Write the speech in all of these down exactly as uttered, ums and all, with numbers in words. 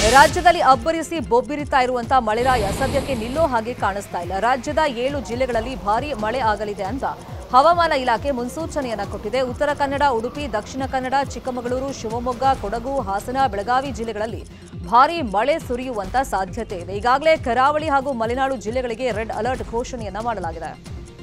ರಾಜ್ಯದಲ್ಲಿ ಅಬ್ಬರಿಸಿ ಬೊಬ್ಬಿರಿತಾ ಇರುವಂತ ಮಳೆರಾಯ ಸದ್ಯಕ್ಕೆ ನಿಲ್ಲೋ ಹಾಗೆ ಕಾಣಿಸ್ತಾ ಇಲ್ಲ. ರಾಜ್ಯದ ಏಳು ಜಿಲ್ಲೆಗಳಲ್ಲಿ ಭಾರೀ ಮಳೆ ಆಗಲಿದೆ ಅಂತ ಹವಾಮಾನ ಇಲಾಖೆ ಮುನ್ಸೂಚನೆಯನ್ನ ಕೊಟ್ಟಿದೆ. ಉತ್ತರ ಕನ್ನಡ, ಉಡುಪಿ, ದಕ್ಷಿಣ ಕನ್ನಡ, ಚಿಕ್ಕಮಗಳೂರು, ಶಿವಮೊಗ್ಗ, ಕೊಡಗು, ಹಾಸನ, ಬೆಳಗಾವಿ ಜಿಲ್ಲೆಗಳಲ್ಲಿ ಭಾರೀ ಮಳೆ ಸುರಿಯುವಂತ ಸಾಧ್ಯತೆ ಇದೆ. ಈಗಾಗಲೇ ಕರಾವಳಿ ಹಾಗೂ ಮಲೆನಾಡು ಜಿಲ್ಲೆಗಳಿಗೆ ರೆಡ್ ಅಲರ್ಟ್ ಘೋಷಣೆಯನ್ನ ಮಾಡಲಾಗಿದೆ.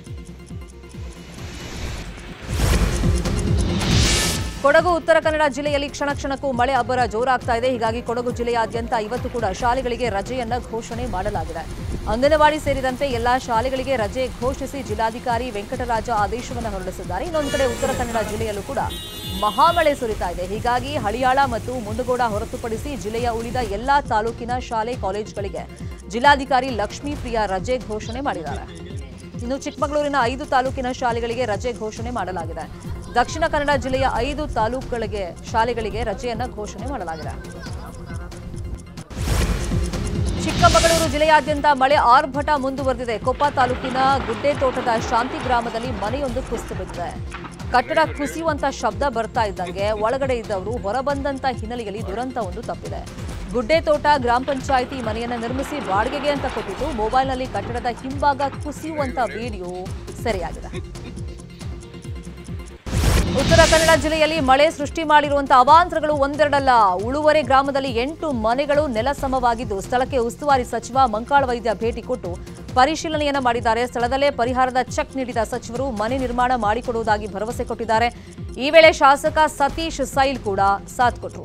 ಕೊಡಗು, ಉತ್ತರ ಕನ್ನಡ ಜಿಲ್ಲೆಯಲ್ಲಿ ಕ್ಷಣ ಕ್ಷಣಕ್ಕೂ ಮಳೆ ಅಬ್ಬರ ಜೋರಾಗ್ತಾ ಇದೆ. ಹೀಗಾಗಿ ಕೊಡಗು ಜಿಲ್ಲೆಯಾದ್ಯಂತ ಇವತ್ತು ಕೂಡ ಶಾಲೆಗಳಿಗೆ ರಜೆಯನ್ನ ಘೋಷಣೆ ಮಾಡಲಾಗಿದೆ. ಅಂಗನವಾಡಿ ಸೇರಿದಂತೆ ಎಲ್ಲಾ ಶಾಲೆಗಳಿಗೆ ರಜೆ ಘೋಷಿಸಿ ಜಿಲ್ಲಾಧಿಕಾರಿ ವೆಂಕಟರಾಜ ಆದೇಶವನ್ನು ಹೊರಡಿಸಿದ್ದಾರೆ. ಇನ್ನೊಂದು ಕಡೆ ಉತ್ತರ ಕನ್ನಡ ಜಿಲ್ಲೆಯಲ್ಲೂ ಕೂಡ ಮಹಾಮಳೆ ಸುರಿತಾ ಇದೆ. ಹೀಗಾಗಿ ಹಳಿಯಾಳ ಮತ್ತು ಮುಂಡಗೋಡ ಹೊರತುಪಡಿಸಿ ಜಿಲ್ಲೆಯ ಉಳಿದ ಎಲ್ಲಾ ತಾಲೂಕಿನ ಶಾಲೆ ಕಾಲೇಜುಗಳಿಗೆ ಜಿಲ್ಲಾಧಿಕಾರಿ ಲಕ್ಷ್ಮೀಪ್ರಿಯಾ ರಜೆ ಘೋಷಣೆ ಮಾಡಿದ್ದಾರೆ. ಇನ್ನು ಚಿಕ್ಕಮಗಳೂರಿನ ಐದು ತಾಲೂಕಿನ ಶಾಲೆಗಳಿಗೆ ರಜೆ ಘೋಷಣೆ ಮಾಡಲಾಗಿದೆ. ದಕ್ಷಿಣ ಕನ್ನಡ ಜಿಲ್ಲೆಯ ಐದು ತಾಲೂಕುಗಳಿಗೆ ಶಾಲೆಗಳಿಗೆ ರಜೆಯನ್ನ ಘೋಷಣೆ ಮಾಡಲಾಗಿದೆ. ಚಿಕ್ಕಮಗಳೂರು ಜಿಲ್ಲೆಯಾದ್ಯಂತ ಮಳೆ ಆರ್ಭಟ ಮುಂದುವರೆದಿದೆ. ಕೊಪ್ಪ ತಾಲೂಕಿನ ಗುಡ್ಡೆತೋಟದ ಶಾಂತಿ ಗ್ರಾಮದಲ್ಲಿ ಮನೆಯೊಂದು ಕುಸಿದು ಬಿದ್ದಿದೆ. ಕಟ್ಟಡ ಕುಸಿಯುವಂತ ಶಬ್ದ ಬರ್ತಾ ಇದ್ದಂಗೆ ಒಳಗಡೆ ಇದ್ದವರು ಹೊರಬಂದಂತ ಹಿನ್ನೆಲೆಯಲ್ಲಿ ದುರಂತ ಒಂದು ತಪ್ಪಿದೆ. ಗುಡ್ಡೆತೋಟ ಗ್ರಾಮ ಪಂಚಾಯಿತಿ ಮನೆಯನ್ನ ನಿರ್ಮಿಸಿ ಬಾಡಿಗೆಗೆ ಅಂತ ಕೊಟ್ಟಿದ್ದು ಮೊಬೈಲ್ನಲ್ಲಿ ಕಟ್ಟಡದ ಹಿಂಭಾಗ ಕುಸಿಯುವಂತ ವಿಡಿಯೋ ಸೆರೆಯಾಗಿದೆ. ಉತ್ತರ ಕನ್ನಡ ಜಿಲ್ಲೆಯಲ್ಲಿ ಮಳೆ ಸೃಷ್ಟಿ ಮಾಡಿರುವಂತಹ ಅವಾಂತರಗಳು ಒಂದೆರಡಲ್ಲ. ಉಳುವರೆ ಗ್ರಾಮದಲ್ಲಿ ಎಂಟು ಮನೆಗಳು ನೆಲಸಮವಾಗಿದ್ದು ಸ್ಥಳಕ್ಕೆ ಉಸ್ತುವಾರಿ ಸಚಿವ ಮಂಕಾಳ ವೈದ್ಯ ಭೇಟಿ ಕೊಟ್ಟು ಪರಿಶೀಲನೆಯನ್ನ ಮಾಡಿದ್ದಾರೆ. ಸ್ಥಳದಲ್ಲೇ ಪರಿಹಾರದ ಚೆಕ್ ನೀಡಿದ ಸಚಿವರು ಮನೆ ನಿರ್ಮಾಣ ಮಾಡಿಕೊಡುವುದಾಗಿ ಭರವಸೆ ಕೊಟ್ಟಿದ್ದಾರೆ. ಈ ವೇಳೆ ಶಾಸಕ ಸತೀಶ್ ಸೈಲ್ ಕೂಡ ಸಾಥ್ ಕೊಟ್ಟರು.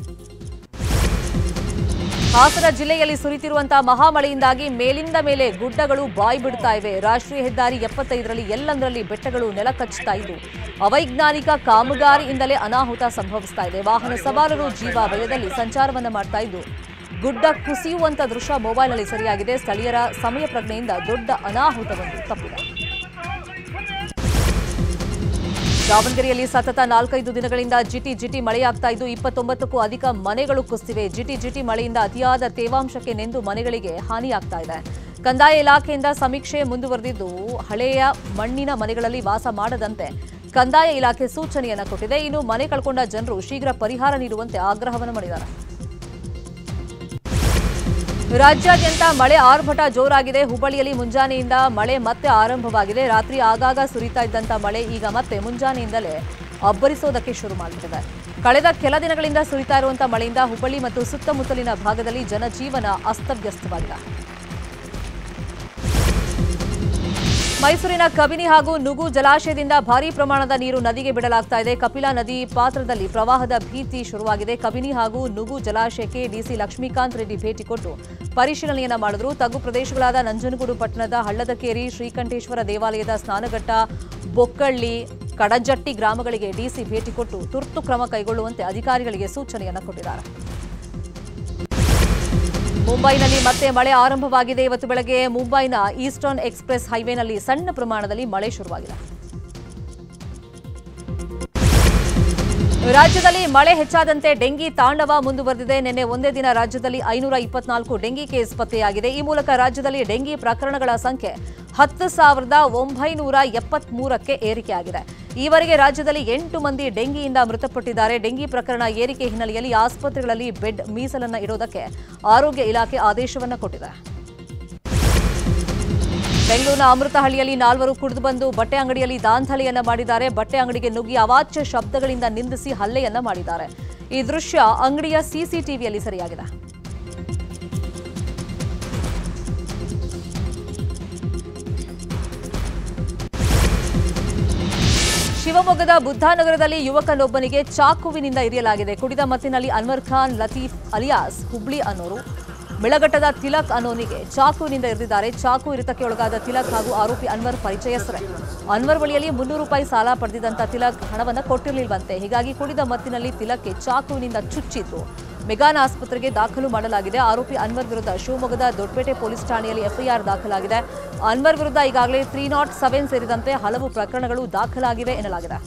ಹಾಸನ ಜಿಲ್ಲೆಯಲ್ಲಿ ಸುರಿತಿರುವಂತಹ ಮಹಾಮಳೆಯಿಂದಾಗಿ ಮೇಲಿಂದ ಮೇಲೆ ಗುಡ್ಡಗಳು ಬಾಯಿ ಬಿಡ್ತಾ ಇವೆ. ರಾಷ್ಟ್ರೀಯ ಹೆದ್ದಾರಿ ಎಪ್ಪತ್ತೈದರಲ್ಲಿ ಎಲ್ಲಂದರಲ್ಲಿ ಬೆಟ್ಟಗಳು ನೆಲ ಕಚ್ಚುತ್ತಾ ಇದ್ದು ಅವೈಜ್ಞಾನಿಕ ಕಾಮಗಾರಿಯಿಂದಲೇ ಅನಾಹುತ ಸಂಭವಿಸ್ತಾ ಇದೆ. ವಾಹನ ಸವಾರರು ಜೀವ ಭಯದಲ್ಲಿ ಸಂಚಾರವನ್ನ ಮಾಡ್ತಾ ಇದ್ದು ಗುಡ್ಡ ಕುಸಿಯುವಂತ ದೃಶ್ಯ ಮೊಬೈಲ್ನಲ್ಲಿ ಸರಿಯಾಗಿದೆ. ಸ್ಥಳೀಯರ ಸಮಯ ಪ್ರಜ್ಞೆಯಿಂದ ದೊಡ್ಡ ಅನಾಹುತವೊಂದು ತಪ್ಪಿದೆ. ದಾವಣಗೆರೆಯಲ್ಲಿ ಸತತ ನಾಲ್ಕೈದು ದಿನಗಳಿಂದ ಜಿಟಿ ಜಿಟಿ ಮಳೆಯಾಗ್ತಾ ಇದ್ದು ಇಪ್ಪತ್ತೊಂಬತ್ತಕ್ಕೂ ಅಧಿಕ ಮನೆಗಳು ಕುಸಿದಿವೆ. ಜಿಟಿ ಜಿಟಿ ಮಳೆಯಿಂದ ಅತಿಯಾದ ತೇವಾಂಶಕ್ಕೆ ನೆಂದು ಮನೆಗಳಿಗೆ ಹಾನಿಯಾಗ್ತಾ ಇದೆ. ಕಂದಾಯ ಇಲಾಖೆಯಿಂದ ಸಮೀಕ್ಷೆ ಮುಂದುವರೆದಿದ್ದು ಹಳೆಯ ಮಣ್ಣಿನ ಮನೆಗಳಲ್ಲಿ ವಾಸ ಮಾಡದಂತೆ ಕಂದಾಯ ಇಲಾಖೆ ಸೂಚನೆಯನ್ನ ಕೊಟ್ಟಿದೆ. ಇನ್ನು ಮನೆ ಕಳ್ಕೊಂಡ ಜನರು ಶೀಘ್ರ ಪರಿಹಾರ ನೀಡುವಂತೆ ಆಗ್ರಹವನ್ನು ಮಾಡಿದ್ದಾರೆ. ರಾಜ್ಯಾದ್ಯಂತ ಮಳೆ ಆರ್ಭಟ ಜೋರಾಗಿದೆ. ಹುಬ್ಬಳ್ಳಿಯಲ್ಲಿ ಮುಂಜಾನೆಯಿಂದ ಮಳೆ ಮತ್ತೆ ಆರಂಭವಾಗಿದೆ. ರಾತ್ರಿ ಆಗಾಗ ಸುರಿತಾ ಇದ್ದಂತ ಮಳೆ ಈಗ ಮತ್ತೆ ಮುಂಜಾನೆಯಿಂದಲೇ ಅಬ್ಬರಿಸೋದಕ್ಕೆ ಶುರು ಮಾಡಿಬಿಟ್ಟಿದೆ. ಕಳೆದ ಕೆಲ ದಿನಗಳಿಂದ ಸುರಿತಾ ಇರುವಂತಹ ಮಳೆಯಿಂದ ಹುಬ್ಬಳ್ಳಿ ಮತ್ತು ಸುತ್ತಮುತ್ತಲಿನ ಭಾಗದಲ್ಲಿ ಜನಜೀವನ ಅಸ್ತವ್ಯಸ್ತವಾಗಿದೆ. ಮೈಸೂರಿನ ಕಬಿನಿ ಹಾಗೂ ನುಗು ಜಲಾಶಯದಿಂದ ಭಾರೀ ಪ್ರಮಾಣದ ನೀರು ನದಿಗೆ ಬಿಡಲಾಗ್ತಾ ಇದೆ. ಕಪಿಲಾ ನದಿ ಪಾತ್ರದಲ್ಲಿ ಪ್ರವಾಹದ ಭೀತಿ ಶುರುವಾಗಿದೆ. ಕಬಿನಿ ಹಾಗೂ ನುಗು ಜಲಾಶಯಕ್ಕೆ ಡಿಸಿ ಲಕ್ಷ್ಮೀಕಾಂತ್ ರೆಡ್ಡಿ ಭೇಟಿ ಕೊಟ್ಟು ಪರಿಶೀಲನೆಯನ್ನ ಮಾಡಿದ್ರು. ತಗ್ಗು ಪ್ರದೇಶಗಳಾದ ನಂಜನಗೂಡು ಪಟ್ಟಣದ ಹಳ್ಳದಕೇರಿ, ಶ್ರೀಕಂಠೇಶ್ವರ ದೇವಾಲಯದ ಸ್ನಾನಘಟ್ಟ, ಬೊಕ್ಕಳ್ಳಿ, ಕಡಜಟ್ಟಿ ಗ್ರಾಮಗಳಿಗೆ ಡಿಸಿ ಭೇಟಿ ಕೊಟ್ಟು ತುರ್ತು ಕ್ರಮ ಕೈಗೊಳ್ಳುವಂತೆ ಅಧಿಕಾರಿಗಳಿಗೆ ಸೂಚನೆಯನ್ನ ಕೊಟ್ಟಿದ್ದಾರೆ. ಮುಂಬೈನಲ್ಲಿ ಮತ್ತೆ ಮಳೆ ಆರಂಭವಾಗಿದೆ. ಇವತ್ತು ಬೆಳಗ್ಗೆ ಮುಂಬೈನ ಈಸ್ಟರ್ನ್ ಎಕ್ಸ್ಪ್ರೆಸ್ ಹೈವೇನಲ್ಲಿ ಸಣ್ಣ ಪ್ರಮಾಣದಲ್ಲಿ ಮಳೆ ಶುರುವಾಗಿದೆ. ರಾಜ್ಯದಲ್ಲಿ ಮಳೆ ಹೆಚ್ಚಾದಂತೆ ಡೆಂಗಿ ತಾಂಡವ ಮುಂದುವರೆದಿದೆ. ನಿನ್ನೆ ಒಂದೇ ದಿನ ರಾಜ್ಯದಲ್ಲಿ ಐನೂರ ಇಪ್ಪತ್ನಾಲ್ಕು ಡೆಂಗಿ ಕೇಸ್ ಪತ್ತೆಯಾಗಿದೆ. ಈ ಮೂಲಕ ರಾಜ್ಯದಲ್ಲಿ ಡೆಂಗಿ ಪ್ರಕರಣಗಳ ಸಂಖ್ಯೆ ಹತ್ತು ಸಾವಿರದ ಒಂಬೈನೂರ ಎಪ್ಪತ್ಮೂರಕ್ಕೆ ಏರಿಕೆಯಾಗಿದೆ. ಈವರೆಗೆ ರಾಜ್ಯದಲ್ಲಿ ಎಂಟು ಮಂದಿ ಡೆಂಗಿಯಿಂದ ಮೃತಪಟ್ಟಿದ್ದಾರೆ. ಡೆಂಗಿ ಪ್ರಕರಣ ಏರಿಕೆ ಹಿನ್ನೆಲೆಯಲ್ಲಿ ಆಸ್ಪತ್ರೆಗಳಲ್ಲಿ ಬೆಡ್ ಮೀಸಲನ್ನ ಇಡೋದಕ್ಕೆ ಆರೋಗ್ಯ ಇಲಾಖೆ ಆದೇಶವನ್ನ ಕೊಟ್ಟಿದೆ. ಬೆಂಗಳೂರಿನ ಅಮೃತಹಳ್ಳಿಯಲ್ಲಿ ನಾಲ್ವರು ಕುಡಿದು ಬಂದು ಬಟ್ಟೆ ಅಂಗಡಿಯಲ್ಲಿ ದಾಂಧಲೆಯನ್ನ ಮಾಡಿದ್ದಾರೆ. ಬಟ್ಟೆ ಅಂಗಡಿಗೆ ನುಗ್ಗಿ ಅವಾಚ್ಯ ಶಬ್ದಗಳಿಂದ ನಿಂದಿಸಿ ಹಲ್ಲೆಯನ್ನ ಮಾಡಿದ್ದಾರೆ. ಈ ದೃಶ್ಯ ಅಂಗಡಿಯ ಸಿಸಿಟಿವಿಯಲ್ಲಿ ಸರಿಯಾಗಿದೆ. ಶಿವಮೊಗ್ಗದ ಬುದ್ಧಾನಗರದಲ್ಲಿ ಯುವಕನೊಬ್ಬನಿಗೆ ಚಾಕುವಿನಿಂದ ಇರಿಯಲಾಗಿದೆ. ಕುಡಿದ ಮತ್ತಿನಲ್ಲಿ ಅನ್ವರ್ ಖಾನ್ ಲತೀಫ್ ಅಲಿಯಾಸ್ ಹುಬ್ಳಿ ಅನ್ನೋರು ಮಿಳಗಟ್ಟದ ತಿಲಕ್ ಅನ್ನೋನಿಗೆ ಚಾಕುವಿನಿಂದ ಇರಿದಿದ್ದಾರೆ. ಚಾಕು ಇರಿತಕ್ಕೆ ಒಳಗಾದ ತಿಲಕ್ ಹಾಗೂ ಆರೋಪಿ ಅನ್ವರ್ ಪರಿಚಯಸ್ಥರೇ. ಅನ್ವರ್ ಬಳಿಯಲ್ಲಿ ಮುನ್ನೂರು ರೂಪಾಯಿ ಸಾಲ ಪಡೆದಿದ್ದಂತ ತಿಲಕ್ ಹಣವನ್ನು ಕೊಟ್ಟಿರಲಿಲ್ವಂತೆ. ಹೀಗಾಗಿ ಕುಡಿದ ಮತ್ತಿನಲ್ಲಿ ತಿಲಕ್ಗೆ ಚಾಕುವಿನಿಂದ ಚುಚ್ಚಿದ್ದು ಮೆಗಾನ್ ಆಸ್ಪತ್ರೆಗೆ ದಾಖಲು ಮಾಡಲಾಗಿದೆ. ಆರೋಪಿ ಅನ್ವರ್ ವಿರುದ್ಧ ಶಿವಮೊಗ್ಗದ ದೊಡ್ಡಪೇಟೆ ಪೊಲೀಸ್ ಠಾಣೆಯಲ್ಲಿ ಎಫ್ಐಆರ್ ದಾಖಲಾಗಿದೆ. ಅನ್ವರ್ ವಿರುದ್ಧ ಈಗಾಗಲೇ ತ್ರೀ ನಾಟ್ ಸೆವೆನ್ ಸೇರಿದಂತೆ ಹಲವು ಪ್ರಕರಣಗಳು ದಾಖಲಾಗಿವೆ ಎನ್ನಲಾಗಿದೆ.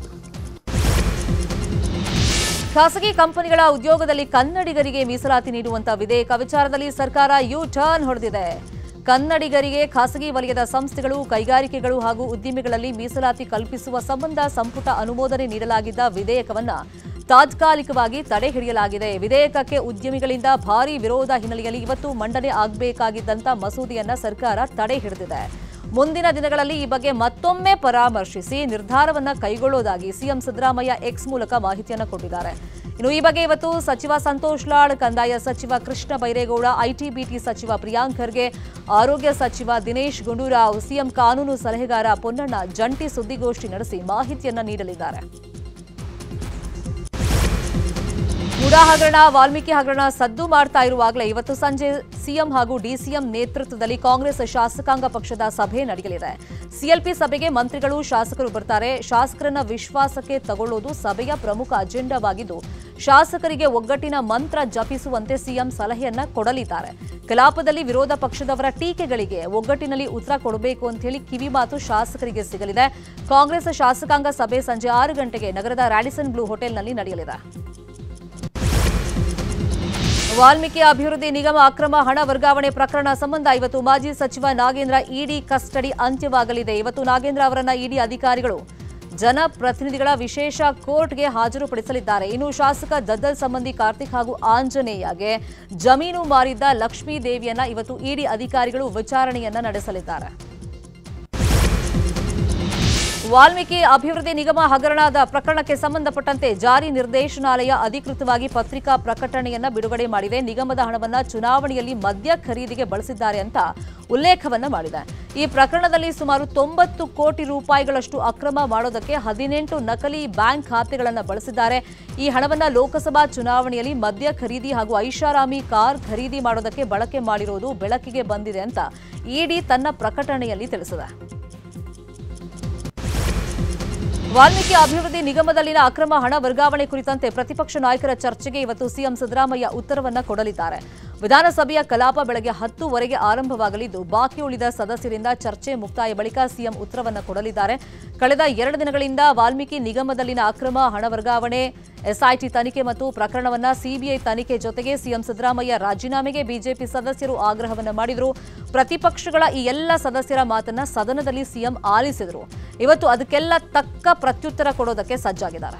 ಖಾಸಗಿ ಕಂಪನಿಗಳ ಉದ್ಯೋಗದಲ್ಲಿ ಕನ್ನಡಿಗರಿಗೆ ಮೀಸಲಾತಿ ನೀಡುವಂತಹ ವಿಧೇಯಕ ವಿಚಾರದಲ್ಲಿ ಸರ್ಕಾರ ಯು ಟರ್ನ್ ಹೊಡೆದಿದೆ. ಕನ್ನಡಿಗರಿಗೆ ಖಾಸಗಿ ವಲಯದ ಸಂಸ್ಥೆಗಳು, ಕೈಗಾರಿಕೆಗಳು ಹಾಗೂ ಉದ್ದಿಮೆಗಳಲ್ಲಿ ಮೀಸಲಾತಿ ಕಲ್ಪಿಸುವ ಸಂಬಂಧ ಸಂಪುಟ ಅನುಮೋದನೆ ನೀಡಲಾಗಿದ್ದ ವಿಧೇಯಕವನ್ನು ತಾತ್ಕಾಲಿಕವಾಗಿ ತಡೆ ಹಿಡಿಯಲಾಗಿದೆ. ವಿಧೇಯಕಕ್ಕೆ ಉದ್ಯಮಿಗಳಿಂದ ಭಾರೀ ವಿರೋಧ ಹಿನ್ನೆಲೆಯಲ್ಲಿ ಇವತ್ತು ಮಂಡನೆ ಆಗಬೇಕಾಗಿದ್ದಂತ ಮಸೂದೆಯನ್ನ ಸರ್ಕಾರ ತಡೆ ಹಿಡಿದಿದೆ. ಮುಂದಿನ ದಿನಗಳಲ್ಲಿ ಈ ಬಗ್ಗೆ ಮತ್ತೊಮ್ಮೆ ಪರಾಮರ್ಶಿಸಿ ನಿರ್ಧಾರವನ್ನ ಕೈಗೊಳ್ಳುವುದಾಗಿ ಸಿಎಂ ಸಿದ್ದರಾಮಯ್ಯ ಎಕ್ಸ್ ಮೂಲಕ ಮಾಹಿತಿಯನ್ನು ಕೊಟ್ಟಿದ್ದಾರೆ. ಇನ್ನು ಈ ಬಗ್ಗೆ ಇವತ್ತು ಸಚಿವ ಸಂತೋಷ್ ಲಾಡ್, ಕಂದಾಯ ಸಚಿವ ಕೃಷ್ಣ ಬೈರೇಗೌಡ, ಐಟಿ ಬಿಟಿ ಸಚಿವ ಪ್ರಿಯಾಂಕ್ ಖರ್ಗೆ, ಆರೋಗ್ಯ ಸಚಿವ ದಿನೇಶ್ ಗುಂಡೂರಾವ್, ಸಿಎಂ ಕಾನೂನು ಸಲಹೆಗಾರ ಪೊನ್ನಣ್ಣ ಜಂಟಿ ಸುದ್ದಿಗೋಷ್ಠಿ ನಡೆಸಿ ಮಾಹಿತಿಯನ್ನ ನೀಡಲಿದ್ದಾರೆ. ಮುಡಾ ಹಗರಣ, ವಾಲ್ಮೀಕಿ ಹಗರಣ ಸದ್ದು ಮಾಡ್ತಾ ಇರುವಾಗಲೇ ಇವತ್ತು ಸಂಜೆ ಸಿಎಂ ಹಾಗೂ ಡಿಸಿಎಂ ನೇತೃತ್ವದಲ್ಲಿ ಕಾಂಗ್ರೆಸ್ ಶಾಸಕಾಂಗ ಪಕ್ಷದ ಸಭೆ ನಡೆಯಲಿದೆ. ಸಿಎಲ್ಪಿ ಸಭೆಗೆ ಮಂತ್ರಿಗಳು, ಶಾಸಕರು ಬರ್ತಾರೆ. ಶಾಸಕರನ್ನ ವಿಶ್ವಾಸಕ್ಕೆ ತಗೊಳ್ಳೋದು ಸಭೆಯ ಪ್ರಮುಖ ಅಜೆಂಡಾವಾಗಿದ್ದು, ಶಾಸಕರಿಗೆ ಒಗ್ಗಟ್ಟಿನ ಮಂತ್ರ ಜಪಿಸುವಂತೆ ಸಿಎಂ ಸಲಹೆಯನ್ನ ಕೊಡಲಿದ್ದಾರೆ. ಕಲಾಪದಲ್ಲಿ ವಿರೋಧ ಪಕ್ಷದವರ ಟೀಕೆಗಳಿಗೆ ಒಗ್ಗಟ್ಟಿನಲ್ಲಿ ಉತ್ತರ ಕೊಡಬೇಕು ಅಂತ ಹೇಳಿ ಕಿವಿಮಾತು ಶಾಸಕರಿಗೆ ಸಿಗಲಿದೆ. ಕಾಂಗ್ರೆಸ್ ಶಾಸಕಾಂಗ ಸಭೆ ಸಂಜೆ ಆರು ಗಂಟೆಗೆ ನಗರದ ರಾಡಿಸನ್ ಬ್ಲೂ ಹೋಟೆಲ್ನಲ್ಲಿ ನಡೆಯಲಿದೆ. ವಾಲ್ಮೀಕಿ ಅಭಿವೃದ್ಧಿ ನಿಗಮ ಅಕ್ರಮ ಹಣ ವರ್ಗಾವಣೆ ಪ್ರಕರಣ ಸಂಬಂಧ ಇವತ್ತು ಮಾಜಿ ಸಚಿವ ನಾಗೇಂದ್ರ ಇಡಿ ಕಸ್ಟಡಿ ಅಂತ್ಯವಾಗಲಿದೆ. ಇವತ್ತು ನಾಗೇಂದ್ರ ಅವರನ್ನ ಇಡಿ ಅಧಿಕಾರಿಗಳು ಜನಪ್ರತಿನಿಧಿಗಳ ವಿಶೇಷ ಕೋರ್ಟ್ಗೆ ಹಾಜರುಪಡಿಸಲಿದ್ದಾರೆ. ಇನ್ನು ಶಾಸಕ ದದ್ದಲ್ ಸಂಬಂಧಿ ಕಾರ್ತಿಕ್ ಹಾಗೂ ಆಂಜನೇಯಗೆ ಜಮೀನು ಮಾರಿದ್ದ ಲಕ್ಷ್ಮೀ ದೇವಿಯನ್ನ ಇವತ್ತು ಇಡಿ ಅಧಿಕಾರಿಗಳು ವಿಚಾರಣೆಯನ್ನ ನಡೆಸಲಿದ್ದಾರೆ. ವಾಲ್ಮೀಕಿ ಅಭಿವೃದ್ಧಿ ನಿಗಮ ಹಗರಣದ ಪ್ರಕರಣಕ್ಕೆ ಸಂಬಂಧಪಟ್ಟಂತೆ ಜಾರಿ ನಿರ್ದೇಶನಾಲಯ ಅಧಿಕೃತವಾಗಿ ಪತ್ರಿಕಾ ಪ್ರಕಟಣೆಯನ್ನ ಬಿಡುಗಡೆ ಮಾಡಿದೆ. ನಿಗಮದ ಹಣವನ್ನ ಚುನಾವಣೆಯಲ್ಲಿ ಮದ್ಯ ಖರೀದಿಗೆ ಬಳಸಿದ್ದಾರೆ ಅಂತ ಉಲ್ಲೇಖವನ್ನ ಮಾಡಿದೆ. ಈ ಪ್ರಕರಣದಲ್ಲಿ ಸುಮಾರು ತೊಂಬತ್ತು ಕೋಟಿ ರೂಪಾಯಿಗಳಷ್ಟು ಅಕ್ರಮ ಮಾಡೋದಕ್ಕೆ ಹದಿನೆಂಟು ನಕಲಿ ಬ್ಯಾಂಕ್ ಖಾತೆಗಳನ್ನು ಬಳಸಿದ್ದಾರೆ. ಈ ಹಣವನ್ನ ಲೋಕಸಭಾ ಚುನಾವಣೆಯಲ್ಲಿ ಮದ್ಯ ಖರೀದಿ ಹಾಗೂ ಐಷಾರಾಮಿ ಕಾರ್ ಖರೀದಿ ಮಾಡೋದಕ್ಕೆ ಬಳಕೆ ಮಾಡಿರುವುದು ಬೆಳಕಿಗೆ ಬಂದಿದೆ ಅಂತ ಇಡಿ ತನ್ನ ಪ್ರಕಟಣೆಯಲ್ಲಿ ತಿಳಿಸಿದೆ. ವಾಲ್ಮೀಕಿ ಅಭಿವೃದ್ಧಿ ನಿಗಮದಲ್ಲಿನ ಅಕ್ರಮ ಹಣ ವರ್ಗಾವಣೆ ಕುರಿತಂತೆ ಪ್ರತಿಪಕ್ಷ ನಾಯಕರ ಚರ್ಚೆಗೆ ಇವತ್ತು ಸಿಎಂ ಸಿದ್ದರಾಮಯ್ಯ ಉತ್ತರವನ್ನ ಕೊಡಲಿದ್ದಾರೆ. ವಿಧಾನಸಭೆಯ ಕಲಾಪ ಬೆಳಗ್ಗೆ ಹತ್ತುವರೆಗೆ ಆರಂಭವಾಗಲಿದ್ದು, ಬಾಕಿ ಉಳಿದ ಸದಸ್ಯರಿಂದ ಚರ್ಚೆ ಮುಕ್ತಾಯ ಬಳಿಕ ಸಿಎಂ ಉತ್ತರವನ್ನ ಕೊಡಲಿದ್ದಾರೆ. ಕಳೆದ ಎರಡು ದಿನಗಳಿಂದ ವಾಲ್ಮೀಕಿ ನಿಗಮದಲ್ಲಿನ ಅಕ್ರಮ ಹಣ ವರ್ಗಾವಣೆ, ಎಸ್ಐಟಿ ತನಿಖೆ ಮತ್ತು ಪ್ರಕರಣವನ್ನ ಸಿಬಿಐ ತನಿಖೆ ಜೊತೆಗೆ ಸಿಎಂ ಸಿದ್ದರಾಮಯ್ಯ ರಾಜೀನಾಮೆಗೆ ಬಿಜೆಪಿ ಸದಸ್ಯರು ಆಗ್ರಹವನ್ನ ಮಾಡಿದರು. ಪ್ರತಿಪಕ್ಷಗಳ ಈ ಎಲ್ಲ ಸದಸ್ಯರ ಮಾತನ್ನ ಸದನದಲ್ಲಿ ಸಿಎಂ ಆಲಿಸಿದರು. ಇವತ್ತು ಅದಕ್ಕೆಲ್ಲ ತಕ್ಕ ಪ್ರತ್ಯುತ್ತರ ಕೊಡೋದಕ್ಕೆ ಸಜ್ಜಾಗಿದ್ದಾರೆ.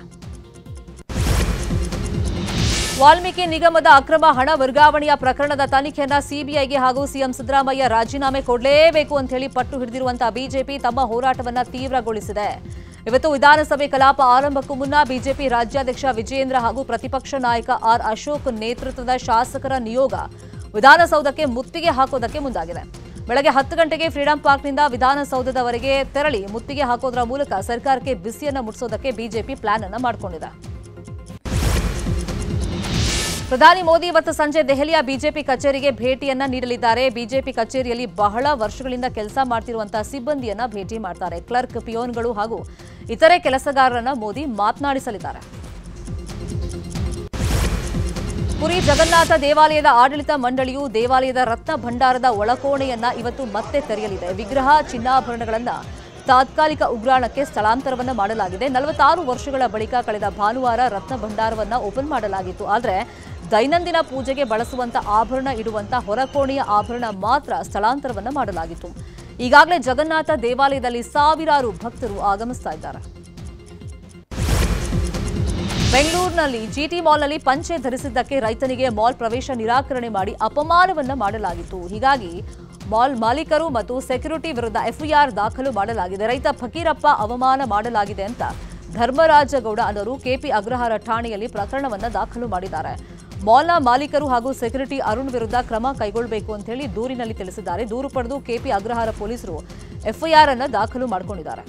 ವಾಲ್ಮೀಕಿ ನಿಗಮದ ಅಕ್ರಮ ಹಣ ವರ್ಗಾವಣೆಯ ಪ್ರಕರಣದ ತನಿಖೆಯನ್ನ ಸಿಬಿಐಗೆ ಹಾಗೂ ಸಿಎಂ ಸಿದ್ದರಾಮಯ್ಯ ರಾಜೀನಾಮೆ ಕೊಡಲೇಬೇಕು ಅಂತ ಹೇಳಿ ಪಟ್ಟು ಹಿಡಿದಿರುವಂತಹ ಬಿಜೆಪಿ ತಮ್ಮ ಹೋರಾಟವನ್ನ ತೀವ್ರಗೊಳಿಸಿದೆ. ಇವತ್ತು ವಿಧಾನಸಭೆ ಕಲಾಪ ಆರಂಭಕ್ಕೂ ಮುನ್ನ ಬಿಜೆಪಿ ರಾಜ್ಯಾಧ್ಯಕ್ಷ ವಿಜಯೇಂದ್ರ ಹಾಗೂ ಪ್ರತಿಪಕ್ಷ ನಾಯಕ ಆರ್ ಅಶೋಕ್ ನೇತೃತ್ವದ ಶಾಸಕರ ನಿಯೋಗ ವಿಧಾನಸೌಧಕ್ಕೆ ಮುತ್ತಿಗೆ ಹಾಕೋದಕ್ಕೆ ಮುಂದಾಗಿದೆ. ಬೆಳಗ್ಗೆ ಹತ್ತು ಗಂಟೆಗೆ ಫ್ರೀಡಂ ಪಾರ್ಕ್ನಿಂದ ವಿಧಾನಸೌಧದವರೆಗೆ ತೆರಳಿ ಮುತ್ತಿಗೆ ಹಾಕೋದರ ಮೂಲಕ ಸರ್ಕಾರಕ್ಕೆ ಬಿಸಿಯನ್ನ ಮುಟ್ಟಿಸೋದಕ್ಕೆ ಬಿಜೆಪಿ ಪ್ಲಾನ್ ಅನ್ನ ಮಾಡಿಕೊಂಡಿದೆ. ಪ್ರಧಾನಿ ಮೋದಿ ಇವತ್ತು ಸಂಜೆ ದೆಹಲಿಯ ಬಿಜೆಪಿ ಕಚೇರಿಗೆ ಭೇಟಿಯನ್ನ ನೀಡಲಿದ್ದಾರೆ. ಬಿಜೆಪಿ ಕಚೇರಿಯಲ್ಲಿ ಬಹಳ ವರ್ಷಗಳಿಂದ ಕೆಲಸ ಮಾಡ್ತಿರುವಂತಹ ಸಿಬ್ಬಂದಿಯನ್ನ ಭೇಟಿ ಮಾಡ್ತಾರೆ. ಕ್ಲರ್ಕ್, ಪಿಯೋನ್ಗಳು ಹಾಗೂ ಇತರೆ ಕೆಲಸಗಾರರನ್ನ ಮೋದಿ ಮಾತನಾಡಿಸಲಿದ್ದಾರೆ. ಪುರಿ ಜಗನ್ನಾಥ ದೇವಾಲಯದ ಆಡಳಿತ ಮಂಡಳಿಯು ದೇವಾಲಯದ ರತ್ನ ಭಂಡಾರದ ಒಳಕೋಣೆಯನ್ನ ಇವತ್ತು ಮತ್ತೆ ತೆರೆಯಲಿದೆ. ವಿಗ್ರಹ, ಚಿನ್ನಾಭರಣಗಳನ್ನ ತಾತ್ಕಾಲಿಕ ಉಗ್ರಾಣಕ್ಕೆ ಸ್ಥಳಾಂತರವನ್ನ ಮಾಡಲಾಗಿದೆ. ನಲವತ್ತಾರು ವರ್ಷಗಳ ಬಳಿಕ ಕಳೆದ ಭಾನುವಾರ ರತ್ನ ಭಂಡಾರವನ್ನ ಓಪನ್ ಮಾಡಲಾಗಿತ್ತು. ಆದರೆ ದೈನಂದಿನ ಪೂಜೆಗೆ ಬಳಸುವಂತ ಆಭರಣ ಇಡುವಂತ ಹೊರಕೋಣೆಯ ಆಭರಣ ಮಾತ್ರ ಸ್ಥಳಾಂತರವನ್ನ ಮಾಡಲಾಗಿತ್ತು. ಈಗಾಗಲೇ ಜಗನ್ನಾಥ ದೇವಾಲಯದಲ್ಲಿ ಸಾವಿರಾರು ಭಕ್ತರು ಆಗಮಿಸ್ತಾ ಇದ್ದಾರೆ. ಬೆಂಗಳೂರಿನಲ್ಲಿ ಜಿಟಿ ಮಾಲ್ನಲ್ಲಿ ಪಂಚೆ ಧರಿಸಿದ್ದಕ್ಕೆ ರೈತನಿಗೆ ಮಾಲ್ ಪ್ರವೇಶ ನಿರಾಕರಣೆ ಮಾಡಿ ಅಪಮಾನವನ್ನ ಮಾಡಲಾಗಿತ್ತು. ಹೀಗಾಗಿ ಮಾಲ್ ಮಾಲೀಕರು ಮತ್ತು ಸೆಕ್ಯೂರಿಟಿ ವಿರುದ್ಧ ಎಫ್ಐಆರ್ ದಾಖಲು ಮಾಡಲಾಗಿದೆ. ರೈತ ಫಕೀರಪ್ಪ ಅವಮಾನ ಮಾಡಲಾಗಿದೆ ಅಂತ ಧರ್ಮರಾಜಗೌಡ ಅನ್ನೋರು ಕೆಪಿ ಅಗ್ರಹಾರ ಠಾಣೆಯಲ್ಲಿ ಪ್ರಕರಣವನ್ನ ದಾಖಲು ಮಾಡಿದ್ದಾರೆ. ಮಾಲ್ನ ಮಾಲೀಕರು ಹಾಗೂ ಸೆಕ್ಯೂರಿಟಿ ಅರುಣ್ ವಿರುದ್ಧ ಕ್ರಮ ಕೈಗೊಳ್ಳಬೇಕು ಅಂತ ಹೇಳಿ ದೂರಿನಲ್ಲಿ ತಿಳಿಸಿದ್ದಾರೆ. ದೂರು ಪಡೆದು ಕೆಪಿ ಅಗ್ರಹಾರ ಪೊಲೀಸರು ಎಫ್ಐಆರ್ ಅನ್ನು ದಾಖಲು ಮಾಡಿಕೊಂಡಿದ್ದಾರೆ.